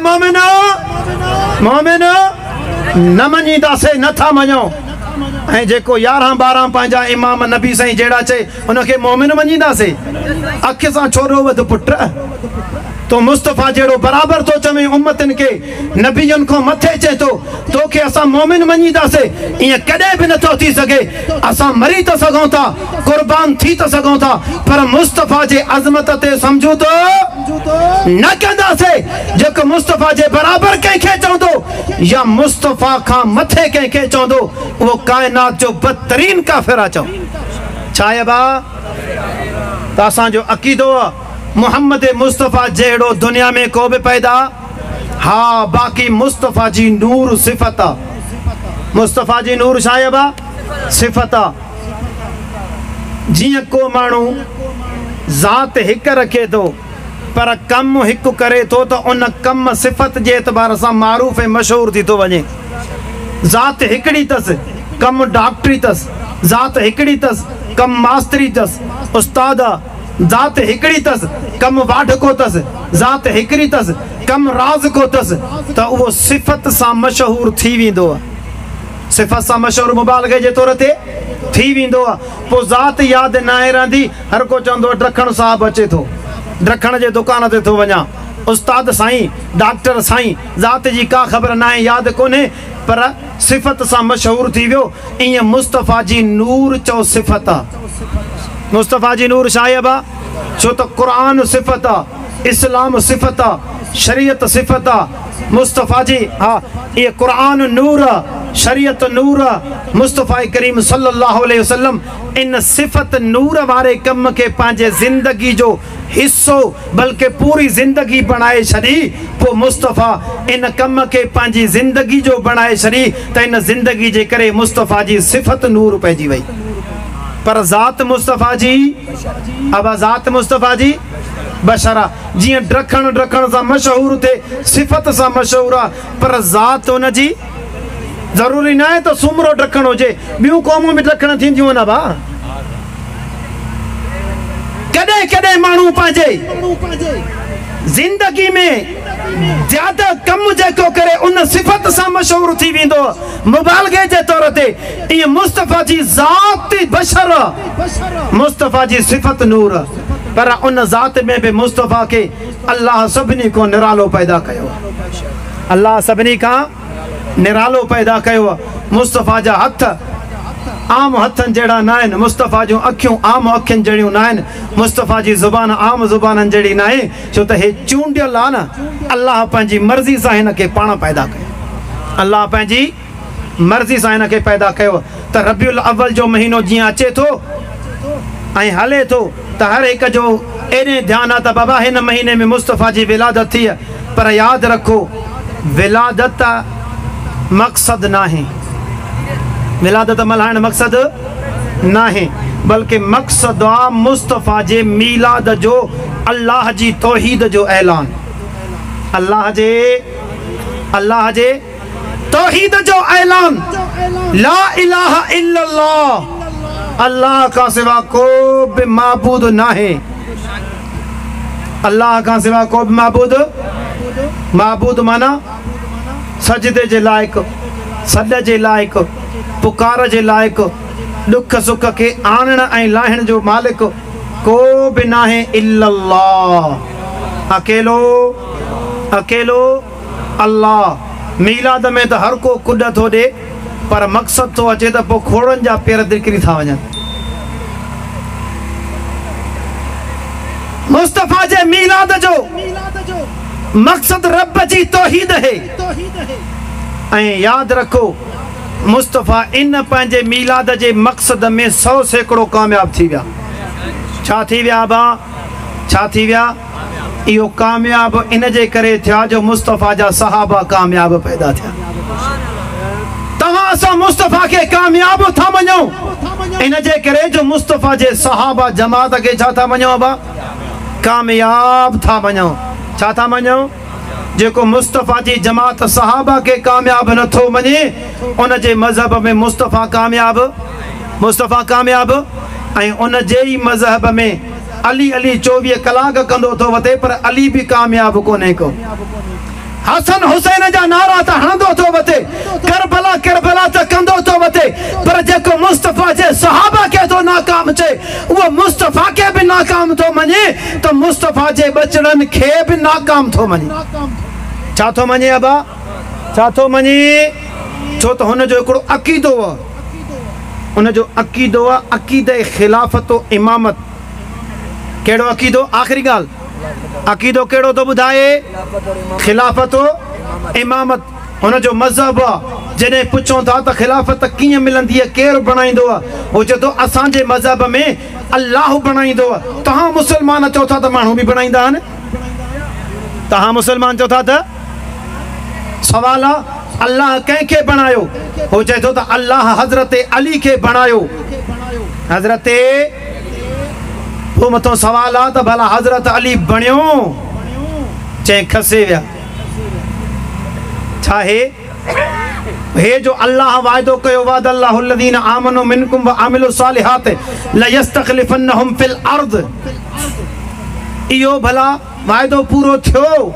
मोमिन न मञींदासीं नथा मञूं ऐं जेको 11-12 पंहिंजा इमाम नबी साईं जहिड़ा चए उनखे मोमिन मञींदासीं अख सां छोरो वध पुट तो मुस्तफ़ा जेड़ो बराबर तो चवे उम्मतन के नबियन को मथे चे तो के असा मोमिन मञीदासे ये कदे भी न तो थी सके असा मरी तो सगों था कुर्बान थी तो सगों था पर मुस्तफ़ा जे अजमत ते समझो तो न कंदासे जेको मुस्तफ़ा जे बराबर कंहिंखे चवंदो या मुस्तफ़ा खां मथे कंहिंखे चवंदो वो कायनात जो बदतरीन काफिर आ चओ छा बा त असां जो अकीदो मोहम्मद मुस्तफ़ा जेड़ो दुनिया में को भी पैदा हाँ बाकी मुस्तफ़ा जी नूर सिफत मुस्तफ़ा जी नूर शायबा सिफत जियां को मानू ज़ात हिक रखे तो पर कम हिक करे तो उन कम सिफत जे एतबार से मारूफ ए मशहूर थी तो वने ज़ात हिकड़ी तस कम डॉक्टरी तस ज़ात हिकड़ी तस कम मास्तरी तस उस्ताद ज़ात हिकड़ी तस कम वाढ को तस ज़ात हिकड़ी तस कम राज को तस तो वो सिफत सा मशहूर थी विंदो सिफत सा मशहूर मुबालगे जे तौर ते थी विंदो पो ज़ात याद न रहंदी हर को चंदो ड्रखण साहब अचे तो ड्रखण जे दुकान ते तो वञा उस्ताद साईं डॉक्टर साईं ज़ात जी का खबर ना याद कोने पर सिफत सा मशहूर थी वियो इं मुस्तफ़ा जी नूर चो सिफत मुस्तफ़ा जी नूर शायबा छो तो कुरान सिफत इस्लाम सिफत शरीयत सिफत मुस्तफ़ा जी हाँ ये कुरान नूर शरीयत नूर मुस्तफ़ा करीम सल्लल्लाहु अलैहि वसल्लम इन सिफत नूर वारे कम के पांजे जिंदगी जो हिस्सो बल्कि पूरी जिंदगी बनाए छड़ी पो मुस्तफ़ा इन कम के पांजी जिंदगी जो बनाए छड़ी त इन जिंदगी जे करे मुस्तफ़ा जी सिफत नूर पैजी वई पर ज़ात मुस्तफ़ा जी अब ज़ात मुस्तफ़ा जी बशरा जी ड्रखण सा मशहूर थे सिफत सा मशहूर पर ज़ात उन जी जरूरी ना है तो सुमरो ड्रखण हो जे बियूं क़ौमूं में ड्रखण थींदियूं न बा कदे कदे मानू पांजे जिंदगी में ज्यादा कम जेको करे उन सिफत सा मशहूर थी विंदो मुबालगे जे तौर ते ये मुस्तफ़ा जी ज़ात बशर मुस्तफ़ा जी सिफत नूर पर उन ज़ात में भी मुस्तफ़ा के अल्लाह सभिनी को निरालो पैदा कयो अल्लाह सभिनी का निरालो पैदा कयो मुस्तफ़ा जा हथ आम हथन जड़ा ना आहिनि मुस्तफ़ा जो अखियूं आम अखियुनि जड़ियूं ना आहिनि मुस्तफ़ा जी ज़ुबान आम ज़ुबाननि जड़ी ना आहे छो त हे चूंडियल आहे न अल्लाह पंहिंजी मर्ज़ी सां हिन खे पाण पैदा कयो अल्लाह पंहिंजी मर्ज़ी सां हिन खे पैदा कयो त रबीउल अव्वल जो महीनो जीअं अचे थो ऐं हले थो त हर हिक जो एॾे ध्यानु आहे त बाबा हिन महीने में मुस्तफ़ा जी विलादत थी पर यादि रखो विलादत मक़सद ना है, मिलादत मल्हाइण मक़सद ना है, बल्कि मक़सद आ मुस्तफ़ा जे मीलाद जो अल्लाह जी तौहीद जो ऐलान, अल्लाह जे तौहीद जो ऐलान, ला इलाहा इल्लल्लाह, अल्लाह का सिवा को भी माबूद ना है, अल्लाह का सिवा को भी माबूद माना सजदे जे लायक, सॾ जे लायक, पुकार जे लायक, दुख सुख के आणण ऐं लाहिण जो मालिक को भी ना है इल्लल्लाह, अकेलो अल्लाह। मीलाद में तो हर को कुॾ थो ॾे, पर मक़सद तो अचे तो पोइ खोड़नि जा पेर दिरकिरी था वञनि। मुस्तफ़ा जे मीलाद जो मक़सद रब जी तौहीद है। ऐं याद रखो मुस्तफ़ा इन पंहिंजे मीलाद जे मक़सद में 100% कामयाब थी विया। छा थी विया बा, छा थी विया? इहो कामयाब इन जे करे थिया जो मुस्तफ़ा जा सहाबा कामयाब पैदा थिया। तव्हां असां मुस्तफ़ा के कामयाब था मञूं इन जे करे जो मुस्तफ़ा जे सहाबा जमात के छा था मञूं बा, कामयाब था मञूं। छा था मञूं? जेको मुस्तफ़ा जी जमात सहाबा के कामयाब नथो मञे उन जे मज़हब में मुस्तफ़ा कामयाब ऐं उन जे ही मज़हब में अली 24 कलाक कंदो थो वठे, पर अली भी कामयाब कोन्हे को। हसन हुसैन जा नारा त हणंदो थो वठे, करबला त कंदो थो वठे, पर जेको मुस्तफ़ा जे सहाबा के तो नाकाम चे वो मुस्तफ़ा के भी नाकाम थो मञे, तो मुस्तफ़ा जे बचड़न के भी नाकाम थो मञे। छा थो मञे अबा? छा थो मञे? छो तो हुन जो हिकिड़ो अक़ीदो आहे, हुन जो अक़ीदो आहे अक़ीदे खिलाफ़त व इमामत। कहिड़ो अक़ीदो? आख़िरी ॻाल्हि, अक़ीदो कहिड़ो थो ॿुधाए? खिलाफ़त व इमामत। हुन जो मज़हब आहे। जॾहिं पुछूं था त खिलाफ़त कीअं मिलंदी आहे, केरु बणाईंदो आहे, उहो चए थो असांजे मज़हब में अल्लाह बणाईंदो आहे। तव्हां मुस्लमान चओ था त माण्हू बि बणाईंदा आहिनि? तव्हां मुस्लमान चओ था त? सवाल आहे अल्लाह कंहिंखे बणायो? उहो चए थो त अल्लाह हज़रत अली खे बणायो। हज़रत पोइ मथो सवाल आहे त भला हज़रत अली बणियो? चई खसे विया। छा हे जो अल्लाह वाइदो कयो, वादल्लाहु अल्लज़ीना आमनु मिनकुम व आमिलु सालिहात लयस्तखलिफन्नहुम फिल अर्द, इहो भला वाइदो पूरो थियो?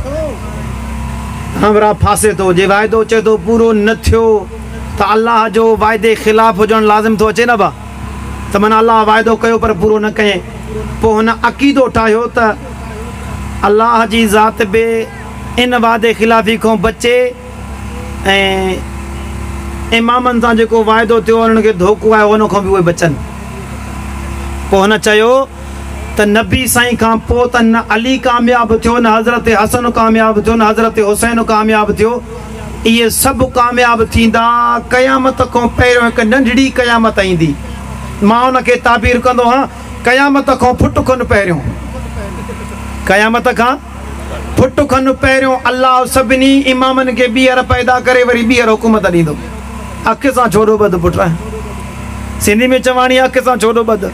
हमरा फासे थो जे वाइदो चए थो पूरो न थियो त अल्लाह जो वाइदे ख़िलाफ़ हुजणु लाज़िम थो अचे न बा? त माना अल्लाह वाइदो कयो पर पूरो न कयईं। पोइ हुन अक़ीदो ठाहियो त अल्लाह जी ज़ात बि इन वादे ख़िलाफ़ी खां बचे ऐं इमामनि सां जेको वाइदो थियो उन्हनि खे धोखो आहे हुन खां बि उहे बचनि। पोइ हुन चयो त नबी साईं खां पोइ त न अली कामयाब थियो, न हज़रत हसन कामयाब थियो, न हज़रत हुसैन कामयाब थियो। इहे सभु कामयाब थींदा क़यामत खां पहिरियों हिकु नंढड़ी क़यामत ईंदी। मां हुनखे ताबीर कंदो आहियां क़यामत खां फुट खनि पहिरियों, क़यामत खां फुट खनि पहिरियों अल्लाह सभिनी इमामनि खे ॿीहर पैदा करे वरी ॿीहर हुकूमत ॾींदो। अख सां छोड़ो ॿध पुट, सिंधी में चवाणी अख सां छोड़ो ॿध।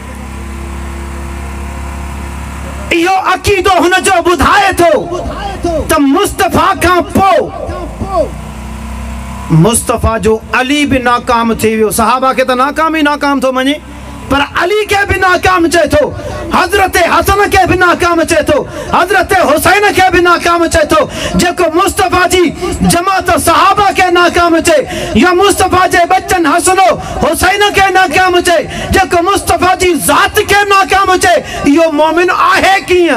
इहो अक़ीदो हुन जो ॿुधाए थो त मुस्तफ़ा खां पोइ मुस्तफ़ा जो अली भी नाकाम थी वियो। सहाबा के तो नाकाम ही नाकाम थो मञे, पर अली के भी नाकाम चए थो, हज़रत हसन के भी नाकाम चए थो, हज़रत हुसैन के भी नाकाम चए थो। जेको मुस्तफ़ा जी जमात सहाबा के नाकाम चए या मुस्तफ़ा जे बच्चन हसनो हुसैन के नाकाम चए, जेको मुस्तफ़ा जी ज़ात के नाकाम चए, इहो मोमिन आहे कीअं?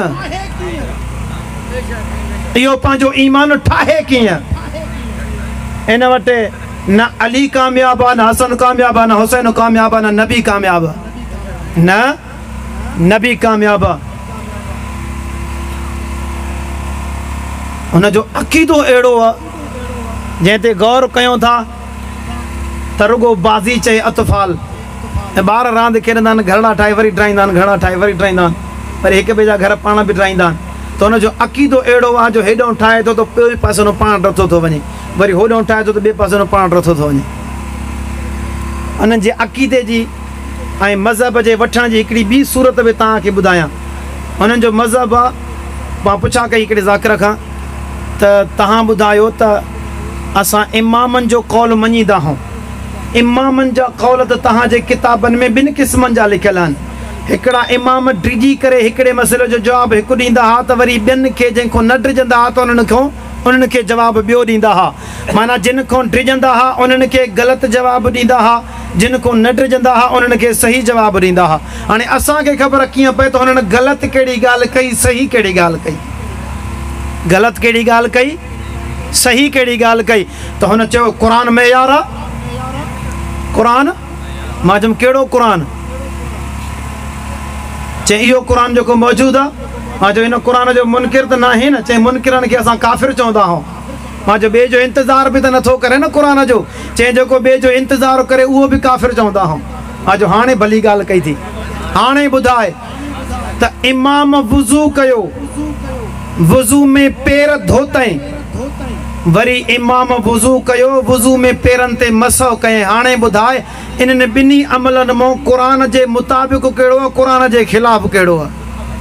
इहो पंहिंजो ईमान ठाहे कीअं? इन वटे न अली कामयाब आहे, न हसन कामयाब आहे, न हुसैन कामयाब आहे, न नबी कामयाब आहे, न नबी कामयाब आहे। हुन जो अक़ीदो अहिड़ो आहे जंहिं ते गौर कयूं था त रुगो बाज़ी चए अतफाल, ऐं ॿार रांदि खेॾंदा आहिनि, घरड़ा ठाहे वरी ड्राईंदा आहिनि, घरड़ा ठाहे वरी ड्राईंदा आहिनि, पर हिक ॿिए जा घर पाण बि ड्राईंदा आहिनि। त हुन जो अक़ीदो अहिड़ो आहे जो हेॾो ठाहे थो त ॿियो पासे पाण डरतो थो वञे। वरी होॾो ठाहे थो त ॿिए पासे पाण रथो थो वञे। उन्हनि जे अक़ीदे जी ऐं मज़हब जे वठण जी हिकिड़ी ॿी सूरत बि तव्हांखे ॿुधायां। उन्हनि जो मज़हब आहे, मां पुछां कई हिकिड़े ज़ाकिर खां त तव्हां ॿुधायो त असां इमामनि जो कौल मञींदा आहियूं। इमामनि जा कौल त तव्हांजे किताबनि में ॿिनि क़िस्मनि जा लिखियल आहिनि। हिकिड़ा इमाम डिॼी करे हिकिड़े मसइले जो जवाबु हिकु ॾींदा हुआ त वरी ॿियनि खे जंहिंखां न डिॼंदा हुआ त उन्हनि खे जवाबु ॿियो ॾींदा हुआ। माना जिन खां डिॼंदा हुआ उन्हनि खे ग़लति जवाबु ॾींदा हुआ, जिन खां न डिॼंदा हुआ उन्हनि खे सही जवाबु ॾींदा हुआ। हाणे असांखे ख़बर कीअं पए त हुननि ग़लति कहिड़ी ॻाल्हि कई, सही कहिड़ी ॻाल्हि कई? ग़लति कहिड़ी ॻाल्हि कई, सही कहिड़ी ॻाल्हि कई? त हुन चयो क़ुर मेयार आहे। क़ुर? मां चयुमि कहिड़ो क़ुर? चई इहो क़ुर जेको मौजूदु आहे। मां चयो हिन क़ुर जो मुनकिर त न आहे न। चई मुनकिरनि खे असां काफ़िर चवंदा आहियूं। मां चयो ॿिए जो इंतज़ारु बि त नथो करे न क़ुर जो। चई जेको ॿिए जो इंतज़ारु करे उहो बि काफ़िर चवंदा आहियूं। मां चयो हाणे भली ॻाल्हि कई थी। हाणे ॿुधाए त इमाम वुज़ू कयो, वुज़ू में पेर धोतई, वरी इमाम वुज़ू कयो, वुज़ू में पेरनि ते मसो कयईं। हाणे ॿुधाए इन्हनि ॿिन्ही अमलनि मां क़ुर जे मुताबिक़ कहिड़ो आहे, क़ुर जे ख़िलाफ़ु कहिड़ो आहे?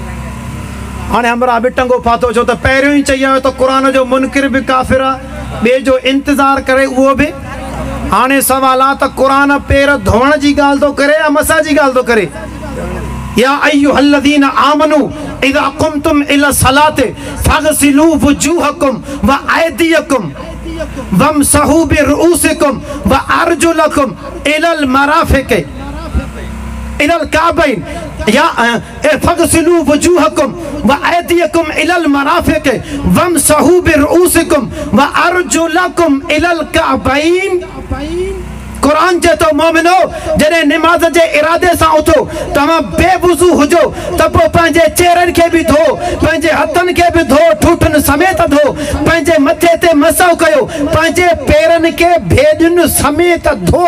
हाणे हमरा बि टंगो फाथो छो त पहिरियों ई चई आयो त क़ुर जो मुनकिर बि काफ़िर आहे, ॿिए जो इंतज़ारु करे उहो बि। हाणे सवाल आहे त क़ुर पेर धोअण जी ॻाल्हि थो करे या मसा जी ॻाल्हि थो करे? या अय्युहल्लज़ीन आमनू इज़ा कुमतुम इला सलाते फग़सिलू वुजूहकुम व अयदियकुम वमसहू बिरुऊसिकुम व अर्जुलकुम इलल मराफ़िक़ इलल काबैन या फग़सिलू वुजूहकुम व अयदियकुम इलल मराफ़िक़ वमसहू बिरुऊसिकुम व अर्जुलकुम इलल काबैन। क़ुर चए थो मोमिनो जॾहिं निमाज़ जे इरादे सां उथो तव्हां बेवुज़ू हुजो त पोइ पंहिंजे चेहरनि खे बि धो, पंहिंजे हथनि खे बि धो, ठूठनि समेत धो, पंहिंजे मथे ते मसो कयो, पंहिंजे पेरनि खे भेॼुनि समेत धो,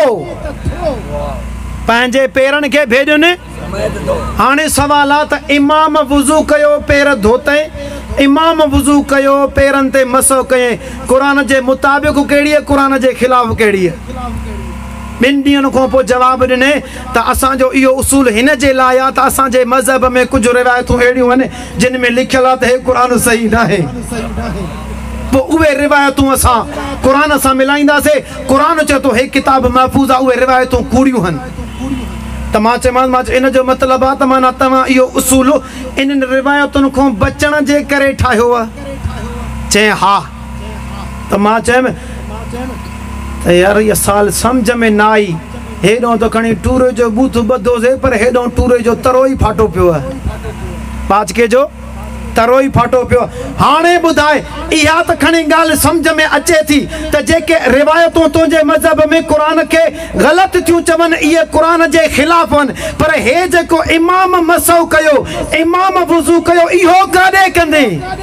पंहिंजे पेरनि खे भेॼुनि। हाणे सवाल आहे त इमाम वुज़ू कयो पेर धोतई, इमाम वुज़ू कयो पेरनि ते मसो कयईं, क़ुर जे मुताबिक़ कहिड़ी आहे, क़ुर जे ख़िलाफ़ु कहिड़ी आहे? ॿिनि ॾींहंनि खां पोइ जवाबु ॾिने त असांजो इहो उसूल हिन जे लाइ आहे त असांजे मज़हब में कुझु रिवायतूं अहिड़ियूं आहिनि जिन में लिखियलु आहे त हे क़ुर सही न आहे। पोइ उहे रिवायतूं असां क़ुर सां मिलाईंदासीं। क़ुर चए थो हे किताब महफ़ूज़ आहे, उहे रिवायतूं कूड़ियूं आहिनि। त मां चयोमांसि इन जो मतिलबु आहे त माना तव्हां इहो उसूल इन्हनि रिवायतुनि खां बचण जे करे ठाहियो आहे? चए हा। त मां चयुमि त यार इहा साल सम्झ में न आई। हेॾो त खणी टूरे जो बूथ ॿधोसीं पर हेॾो टूरे जो तरो ई फाटो पियो आहे, बाजके जो तरो ई फाटो पियो। हाणे ॿुधाए इहा त खणी ॻाल्हि सम्झ में अचे थी त जेके रिवायतूं तुंहिंजे मज़हब में क़ुर खे ग़लति थियूं चवनि इहे क़ुर जे ख़िलाफ़ आहिनि, पर हे जेको इमाम मसो कयो, इमाम वुज़ू कयो, इहो काॾे कंदे?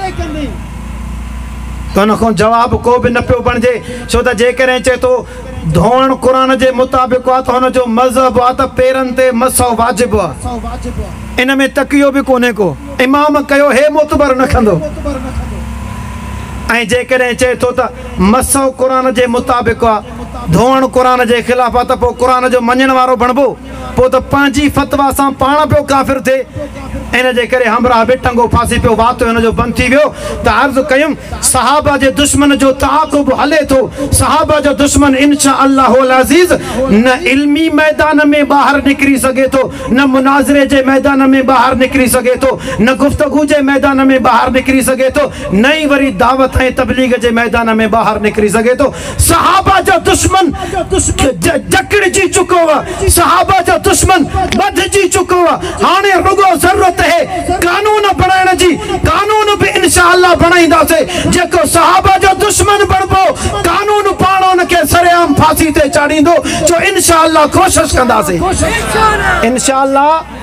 त हुन खां जवाबु को बि न पियो बणिजे, छो त जेकॾहिं चए थो धोअण क़ुर जे मुताबिक़ आहे त हुनजो मज़हब आहे त पेरनि ते मसो वाजिबु आहे। इन में तकियो बि कोन्हे को। इमाम कयो हे मोतबर न कंदो। ऐं जेकॾहिं चए थो त मसो क़ुर जे मुताबिक़ आहे, धोअण क़ुर जे ख़िलाफ़ आहे, त पोइ क़ुर जो मञण वारो बणिबो? पोइ त पंहिंजी फतवा सां पाण पियो काफ़िर थिए। इन जे करे हमरा बि टंगो फासी पियो, वातो हिन जो बंदि थी वियो। त अर्ज़ु कयुमि सहाबा जे दुश्मन जो ताक़ुब हले थो। सहाबा जो दुश्मन इंशा अल्लाहुल अज़ीज़ न इल्मी मैदान में ॿाहिरि निकिरी सघे थो, न मुनाज़रे जे मैदान में ॿाहिरि निकिरी सघे थो, न गुफ़्तगू जे मैदान में ॿाहिरि निकिरी सघे थो, न ई वरी दावत ऐं तबलीग जे मैदान में ॿाहिरि निकिरी सघे थो। सहाबा जो दुश्मन जकड़जी चुको आहे, सहाबा जो दुश्मन बधजी चुको आहे। हाणे रुगो ज़रूरत है कानून बणाइण जी। कानून भी इंशाअल्लाह बणाईंदासीं। जेको सहाबा जो दुश्मन बणबो कानून पाण उनखे सरेआम फांसी ते चाढ़ींदो। जो इंशाअल्लाह कोशिश कंदासीं। इंशाअल्लाह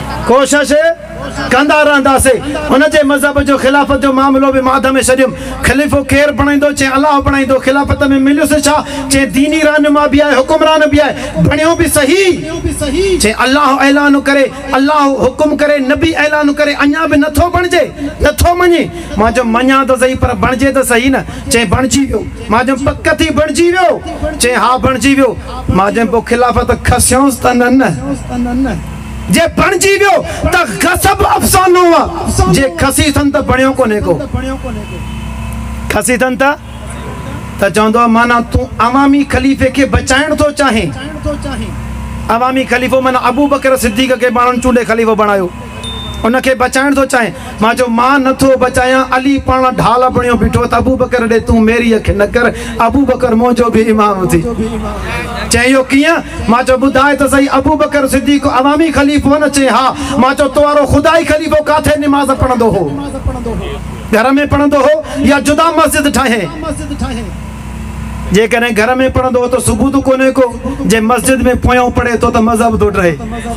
कोशिश कंदा रहंदासीं। उन जे मज़हब जो ख़िलाफ़त जो मामिलो बि मां में छॾियुमि। ख़लीफ़ो केरु बणाईंदो? चई अलाह बणाईंदो। ख़िलाफ़त में मिलियुसि छा? चई दीनी रहनुमा बि आहे, हुकुमरान बि आहे, बणियो बि सही। चई अलाह ऐलान करे, अलाह हुकुम करे, नबी ऐलान करे, अञा बि नथो बणिजे, नथो मञे। मां चयो मञा त सही पर बणिजे त सही न। चई बणिजी वियो। मां चयो पक थी बणिजी वियो? चई हा बणिजी वियो। मां चयो पोइ ख़िलाफ़त खसियोसि त न? जे बणिजी वियो त गज़ब अफ़सानो आहे। जे खसी अथनि त बणियो कोन्हे को। खसी अथनि त चवंदो आहे माना तूं अवामी ख़लीफ़े खे बचाइण थो चाहे। अवामी ख़लीफ़ो माना अबू बकर सिद्दीक़ खे माण्हुनि चूंडे ख़लीफ़ो बणायो, उनखे बचाइण थो चाहे। मां चयो मां नथो बचायां, अली पाण ढाल बणियो बीठो त अबू बकर ॾे तूं मेरी अखि न कर, अबू बकर मुंहिंजो बि इमाम थी। चई इहो कीअं? मां चयो ॿुधाए त सही, अबू बकर सिद्दीक़ अवामी ख़लीफ़ो न? चई हा। मां चयो तो वारो ख़ुदाई ख़लीफ़ो काथे निमाज़ पढ़ंदो हो? घर में पढ़ंदो हो या जुदा मस्जिद ठाहे? जेकॾहिं घर में पढ़ंदो हो त सुबुह तो कोन्हे को, जे मस्जिद में पोयों पढ़े तो त मज़हब थो रहे।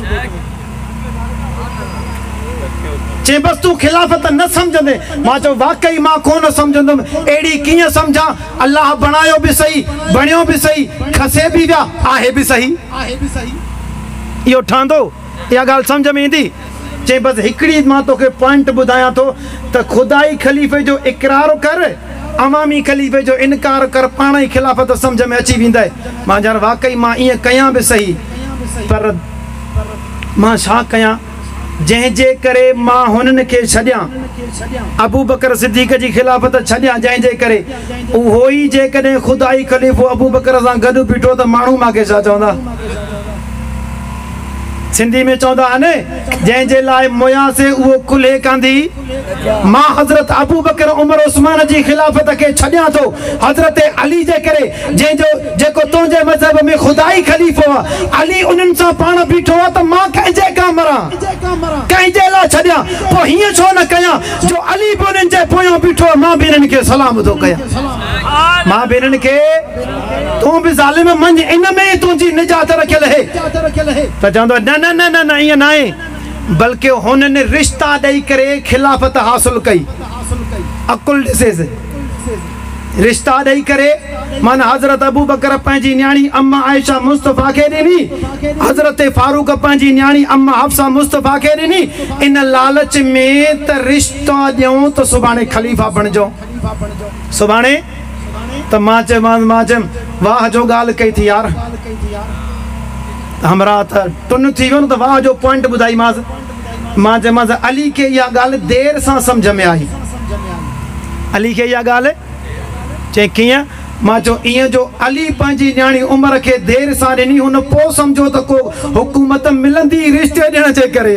चई बस तूं ख़िलाफ़त न सम्झंदे। मां चयो वाकई मां कोन सम्झंदुमि। अहिड़ी कीअं सम्झां? अलाह बणायो बि सही, बणियो बि सही, खसे बि विया, आहे बि सही। इहो ठहंदो? इहा ॻाल्हि सम्झ में ईंदी? चई बसि हिकिड़ी मां तोखे पॉइंट ॿुधायां थो त ख़ुदाई ख़लीफ़े जो इक़रार कर, अवामी ख़लीफ़े जो इनकार कर, पाण ई ख़िलाफ़त सम्झ में अची वेंदे। मां ॼण वाकई मां ईअं कयां बि सही, पर मां छा कयां? जंहिंजे करे मां हुननि खे छॾियां, अबू बकर सिद्दीक़ जी ख़िलाफ़त छॾियां, जंहिंजे करे उहो ई जेकॾहिं ख़ुदाई ख़लीफ़ो अबू बकर सां गॾु बीठो त माण्हू मूंखे छा चवंदा? सिंधी में चवंदा आहिनि जंहिंजे लाइ मुयासे उहो कुल्हे कांदी। मां हज़रत अबू बकर उमर उस्मान जी ख़िलाफ़त खे छॾियां थो हज़रत अली जे करे, जेको तुंहिंजे मज़हब में ख़ुदाई ख़लीफ़ो आहे। अली उन्हनि सां पाण बीठो आहे त मां कंहिंजे खां मरां, कंहिंजे लाइ छॾियां? पोइ हीअं छो न कयां जो अली बि उन्हनि जे पोयां बीठो आहे, मां बि हिननि खे सलाम थो कयां। मां बि हिननि खे, तूं बि ज़ालिम मंझि, इन में ई तुंहिंजी निजात रखियल आहे। त चवंदो न न न न ईअं न आहे, बल्कि हुननि रिश्ता ॾेई करे ख़िलाफ़त हासिल कई। अकुल ॾिसेसि, रिश्ता ॾेई करे। माना हज़रत अबू बकर पंहिंजी न्याणी अम्मा आयशा मुस्तफ़ा खे ॾिनी, हज़रत फारूक पंहिंजी न्याणी अम्मा हफ्सा मुस्तफ़ा खे ॾिनी, इन लालच में त रिश्ता ॾियूं त सुभाणे ख़लीफ़ा बणिजो। सुभाणे त मां चयुमि वाह जो ॻाल्हि कई थी यार, हमरा त टुन थी वियो न, त वाह जो पॉइंट ॿुधाईमांसि। मां चयोमांसि अली खे इहा ॻाल्हि देरि सां सम्झ में आई। अली खे इहा ॻाल्हि चई कीअं? मां चयो ईअं जो अली पंहिंजी न्याणी उमर खे देरि सां ॾिनी, हुन पोइ सम्झो त को हुकूमत मिलंदी रिश्ते ॾियण जे करे।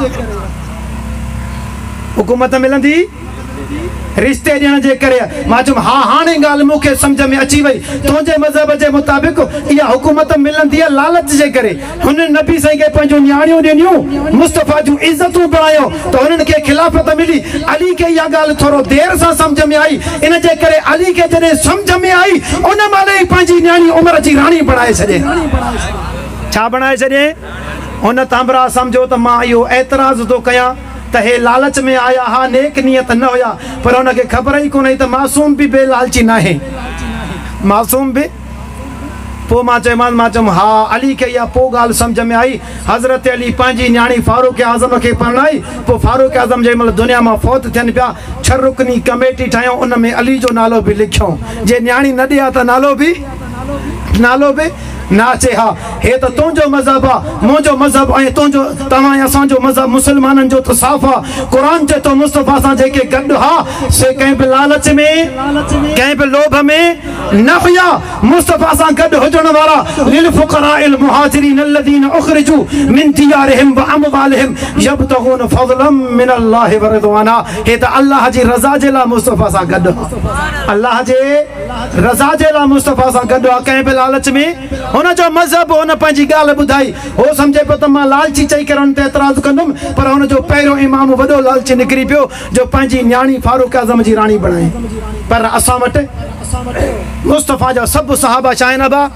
हुकूमत मिलंदी रिश्ते ॾियण जे करे। मां चयुमि हा हाणे ॻाल्हि मूंखे सम्झ में अची वई। तुंहिंजे मज़हब जे मुताबिक़ इहा हुकूमत मिलंदी आहे लालच जे करे। हुन नबी साईं खे पंहिंजूं न्याणियूं ॾिनियूं, मुस्तफ़ा जूं इज़तूं बणायो त हुननि खे ख़िलाफ़त मिली। अली खे इहा ॻाल्हि थोरो देरि सां सम्झ में आई, इन जे करे अली खे जॾहिं सम्झ में आई उन महिल ई पंहिंजी न्याणी उमर जी राणी बणाए छॾे। छा बणाए छॾे? हुन तांबरा सम्झो त मां इहो एतिराज़ थो कयां त हे लालच में आया हा, नेक नियत न हुया, पर हुनखे ख़बर ई कोन्हे त मासूम बि बेलालची न आहे। मासूम बि। पोइ मां चयुमि हा अली खे इहा पोइ ॻाल्हि सम्झ में आई। हज़रत अली पंहिंजी न्याणी फारूक आज़म खे परणाई। पोइ फारूक आज़म जंहिं महिल दुनिया मां फ़ौत थियनि पिया, 6 रुकनी कमेटी ठाहियूं, उन में अली जो नालो बि लिखियो। जे न्याणी न ॾिया त नालो बि ना अचे। हा हे त तुंहिंजो मज़हब आहे, मुंहिंजो मज़हब ऐं तुंहिंजो तव्हां असांजो मज़हब मुस्लमाननि जो त साफ़ आहे। क़ुरान चए थो मुस्तफ़ा सां जेके गॾु हा से कंहिं बि लालच में, कंहिं बि लोभ में न हुया। मुस्तफ़ा सां गॾु हुजण वारा लिल फुक़राइल मुहाजिरीन अल्लज़ीना उख़रिजू मिन दियारिहिम व अमवालिहिम यब्तगून फ़ज़लन मिनल्लाहि व रिज़वाना। हे त अल्लाह जी रज़ा जे लाइ मुस्तफ़ा सां गॾु, अल्लाह जे रज़ा जे लाइ मुस्तफ़ा सां गॾु आहे, कंहिं बि लालच में। हुन जो मज़हब, हुन पंहिंजी ॻाल्हि ॿुधाई। हो सम्झे पियो त मां लालची चई करे हुन ते एतिराज़ कंदुमि, पर हुन जो पहिरियों इमाम वॾो लालची निकिरी पियो जो पंहिंजी न्याणी फारूक आज़म जी राणी बणाई। पर असां वटि मुस्तफ़ा जा सभु सहाबा छा आहिनि? अबा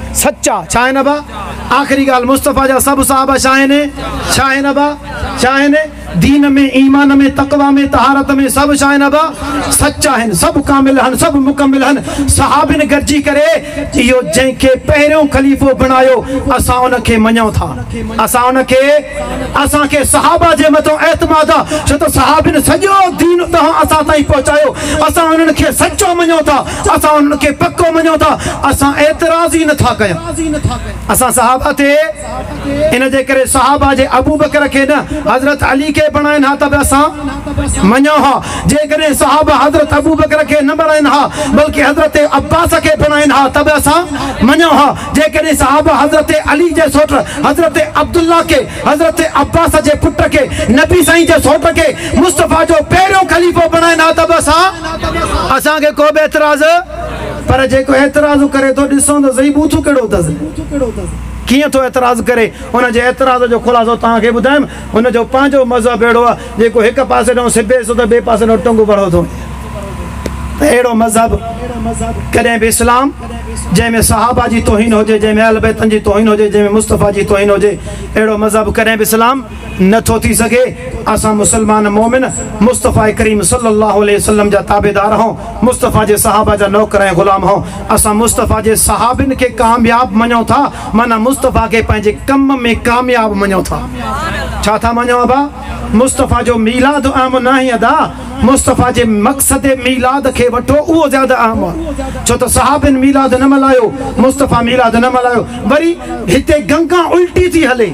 सच्चा छा है न बा। आखिरी गाल मुस्तफ़ा जा सब साहबा छा है न बा, छा है दीन में, ईमान में, तकवा में, तहारत में सब छा है न बा, सच्चा है, सब कामिल हन, सब मुकम्मिल हन। सहाबिन गरजी करे इहो जंहिंखे पहिरियों खलीफ़ो बणायो असां उनखे मञूं था, असां उनखे, असांखे सहाबा जे मथां एतमाद आहे, छो त सहाबिन सॼो दीन तव्हां असां ताईं पहुचायो, असां उन्हनि खे सचो मञूं था, असां उन्हनि खे पको मञूं था, असां एतिराज़ ई नथा कयूं। असां सहाबा ते इन जे करे सहाबा जे अबू बकर खे न हज़रत अली खे बणाइनि हा त बि असां मञूं हा, जेकॾहिं सहाबा हज़रत अबू बकर खे न बणाइनि हा बल्कि हज़रत अब्बास खे बणाइनि हा त बि असां मञूं हा, जेकॾहिं सहाबा हज़रत अली जे सोट हज़रत अब्दुल्ला खे, हज़रत अब्बास जे पुट खे, नबी साईं जे सोट खे मुस्तफ़ा जो पहिरियों खलीफ़ो बणाइनि हा त बि असांखे को बि एतिराज़, पर जेको एतिराज़ करे थो ॾिसो त सही बूथू कहिड़ो अथसि, कीअं थो एतिराज़ करे। हुनजे एतिराज़ जो ख़ुलासो तव्हांखे ॿुधायमि, हुनजो पंहिंजो मज़हब अहिड़ो आहे जेको हिकु पासे ॾांहुं सिबे थो त ॿिए पासे ॾांहुं टंगू बढ़ो थो। अहिड़ो मज़हब कॾहिं बि इस्लाम जंहिंमें सहाबा जी तौहीन हुजे, जंहिंमें अहल बैतनि जी तौहीन हुजे, जंहिंमें मुस्तफ़ा जी तौहीन हुजे, अहिड़ो मज़हब कॾहिं बि इस्लाम नथो थी सघे। असां मुस्लमान मोमिन मुस्तफ़ा करीम सल्लल्लाहु अलैहि वसल्लम जा ताबेदार हूं, मुस्तफ़ा जे सहाबा जा नौकर ऐं ग़ुलाम हूं। असां मुस्तफ़ा जे सहाबिन खे कामयाब मञूं था, माना मुस्तफ़ा खे पंहिंजे कम में कामयाब मञूं था। छा था मञूं अबा? मुस्तफ़ा जो मीलाद आम न आहे अदा, मुस्तफ़ा जे मक़सद मीलाद खे वठो, उहो ज़्यादा आम आहे। छो त सहाबिन मीलाद न मल्हायो, मुस्तफ़ा मीलाद न मल्हायो, वरी हिते गंगा उल्टी थी हले।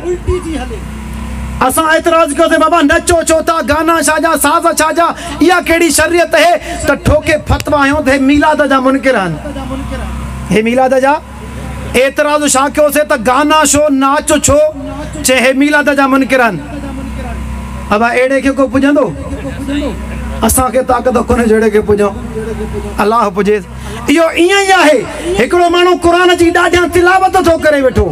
असां एतिराज़ कयोसीं बाबा नचो छो था, गाना छा जा, साज़ छा जा, इहा कहिड़ी शरीयत है? त ठोके फतवा आहियूं त हे मीलाद जा मुनकिर आहिनि, हे मीलाद जा एतिराज़ छा कयोसीं त गाना छो, नाच छो, चए हे मीलाद जा मुनकिर आहिनि। अब अहिड़े खे को पुॼंदो? असांखे ताक़त कोन्हे जहिड़े खे पुॼूं, अलाह पुॼे। इहो ईअं ई आहे, हिकिड़ो माण्हू क़ुर जी ॾाढियां तिलावत थो करे वेठो,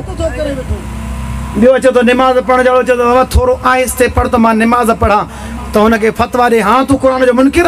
ॿियो अचे थो निमाज़ पढ़ण जो, अचे थो बाबा थोरो आहिस्ते पढ़ त मां निमाज़ पढ़ां, त हुनखे फतवा ॾे, हा तूं क़ुर जो मुनकिर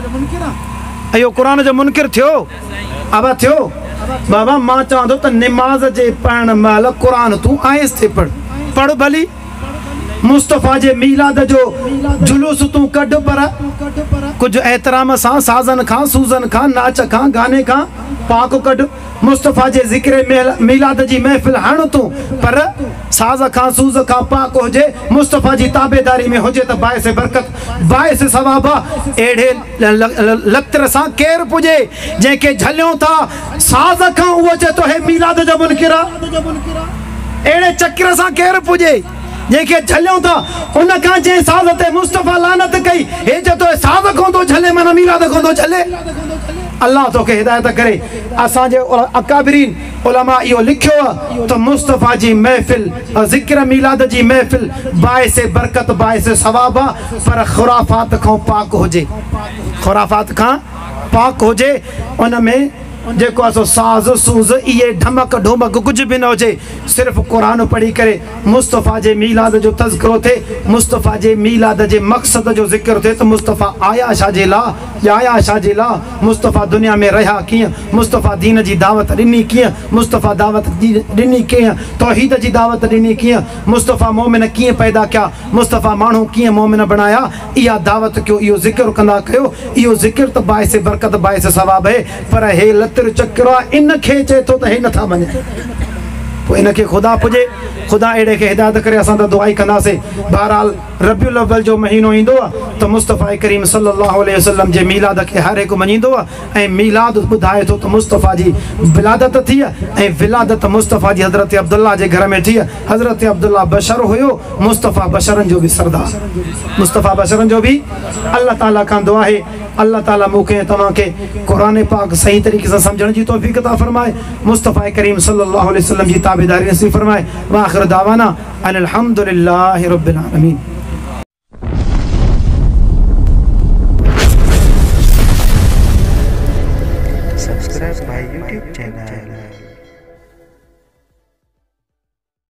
आहे? इहो क़ुर जो मुनकिर थियो? अब थियो? बाबा मां चवां थो त निमाज़ जे पढ़ण महिल क़ुर तूं आहिस्ते पढ़, पढ़ भली। मुस्तफ़ा जे मीलाद जो जुलूस तूं कढ, पर कुछ एहतराम सां, साज़न खां, सूज़न खां, नाच खां, गाने खां पाक कढ। मुस्तफ़ा जे ज़िक्र मीलाद जी महफ़िल हण तूं, पर साज़ खां, सूज़ खां पाक हुजे, मुस्तफ़ा जी ताबेदारी में हुजे त बाइस बरकत, बाइस सवाब। अहिड़े लतर सां केरु पुॼे जंहिंखे झलियूं था साज़ खां, उहो चए थो हे मीलाद जो मुनकिर आहे। अहिड़े चक्र सां केरु पुॼे जंहिंखे झलियूं था, उन खां जंहिं साज़ ते मुस्तफ़ा लानत कई, हे चए थो साज़ खां थो झले, माना मीलाद खां थो झले। अल्लाह तोखे हिदायत करे। असांजे अकाबिरीन उलमा इहो लिखियो आहे त मुस्तफ़ा जी महफ़िल, ज़िक्र मीलाद जी महफ़िल बाइस बरकत, बाइस सवाब, पर खुराफात खां पाक हुजे, खुराफात खां पाक हुजे। उन में जेको आहे साज़ सूज़, इहे ढमक ढुमक कुझु बि न हुजे, सिर्फ़ु क़ुर पढ़ी करे मुस्तफ़ा जे मीलाद जो तज़किरो थिए, मुस्तफ़ा जे मीलाद जे मक़सद जो ज़िक्र थिए, त मुस्तफ़ा आया छा जे लाइ, ॼाया छा जे लाइ, मुस्तफ़ा दुनिया में रहिया कीअं, मुस्तफ़ा दीन जी दावत ॾिनी कीअं, मुस्तफ़ा दावत ॾिनी कीअं, तौहीद जी दावत ॾिनी कीअं, मुस्तफ़ा मोमिन कीअं पैदा कया, मुस्तफ़ा माण्हू कीअं मोमिन बणाया, इहा दावत कयो, इहो ज़िक्र कंदा कयो। इहो ज़िक्र त बाइस बरकत, बाइस सवाब आहे, पर हे चक्र आहे, इन खे चए थो त हे नथा मञे, पोइ इनखे ख़ुदा पुॼे। ख़ुदा अहिड़े खे हिदायत करे। असां त दुआ ई कंदासीं। बहरहाल रबियुल अव्वल जो महीनो ईंदो आहे त मुस्तफ़ा करीम सल्लल्लाहु अलैहि वसल्लम जे मीलाद खे हर हिकु मञींदो आहे, ऐं मीलाद ॿुधाए थो त मुस्तफ़ा जी विलादत थी, ऐं विलादत मुस्तफ़ा जी हज़रत अब्दुल्ला जे घर में थी। हज़रत अब्दुल्ला बशर हुयो, मुस्तफ़ा बशरनि जो बि सरदार, मुस्तफ़ा बशरनि जो बि। अल्लाह ताला खां दुआ आहे, अल्लाह ताला मूंखे ऐं तव्हांखे क़ुर पाक सही तरीक़े सां सम्झण जी तौफ़ीक़ अता फरमाए, मुस्तफ़ा करीम सल्लल्लाहु अलैहि वसल्लम जी ताबेदारी नसीब फरमाए। व आखिर दावाना अनिल हम्दुलिल्लाहि रब्बिल आलमीन। Subscribe my YouTube channel.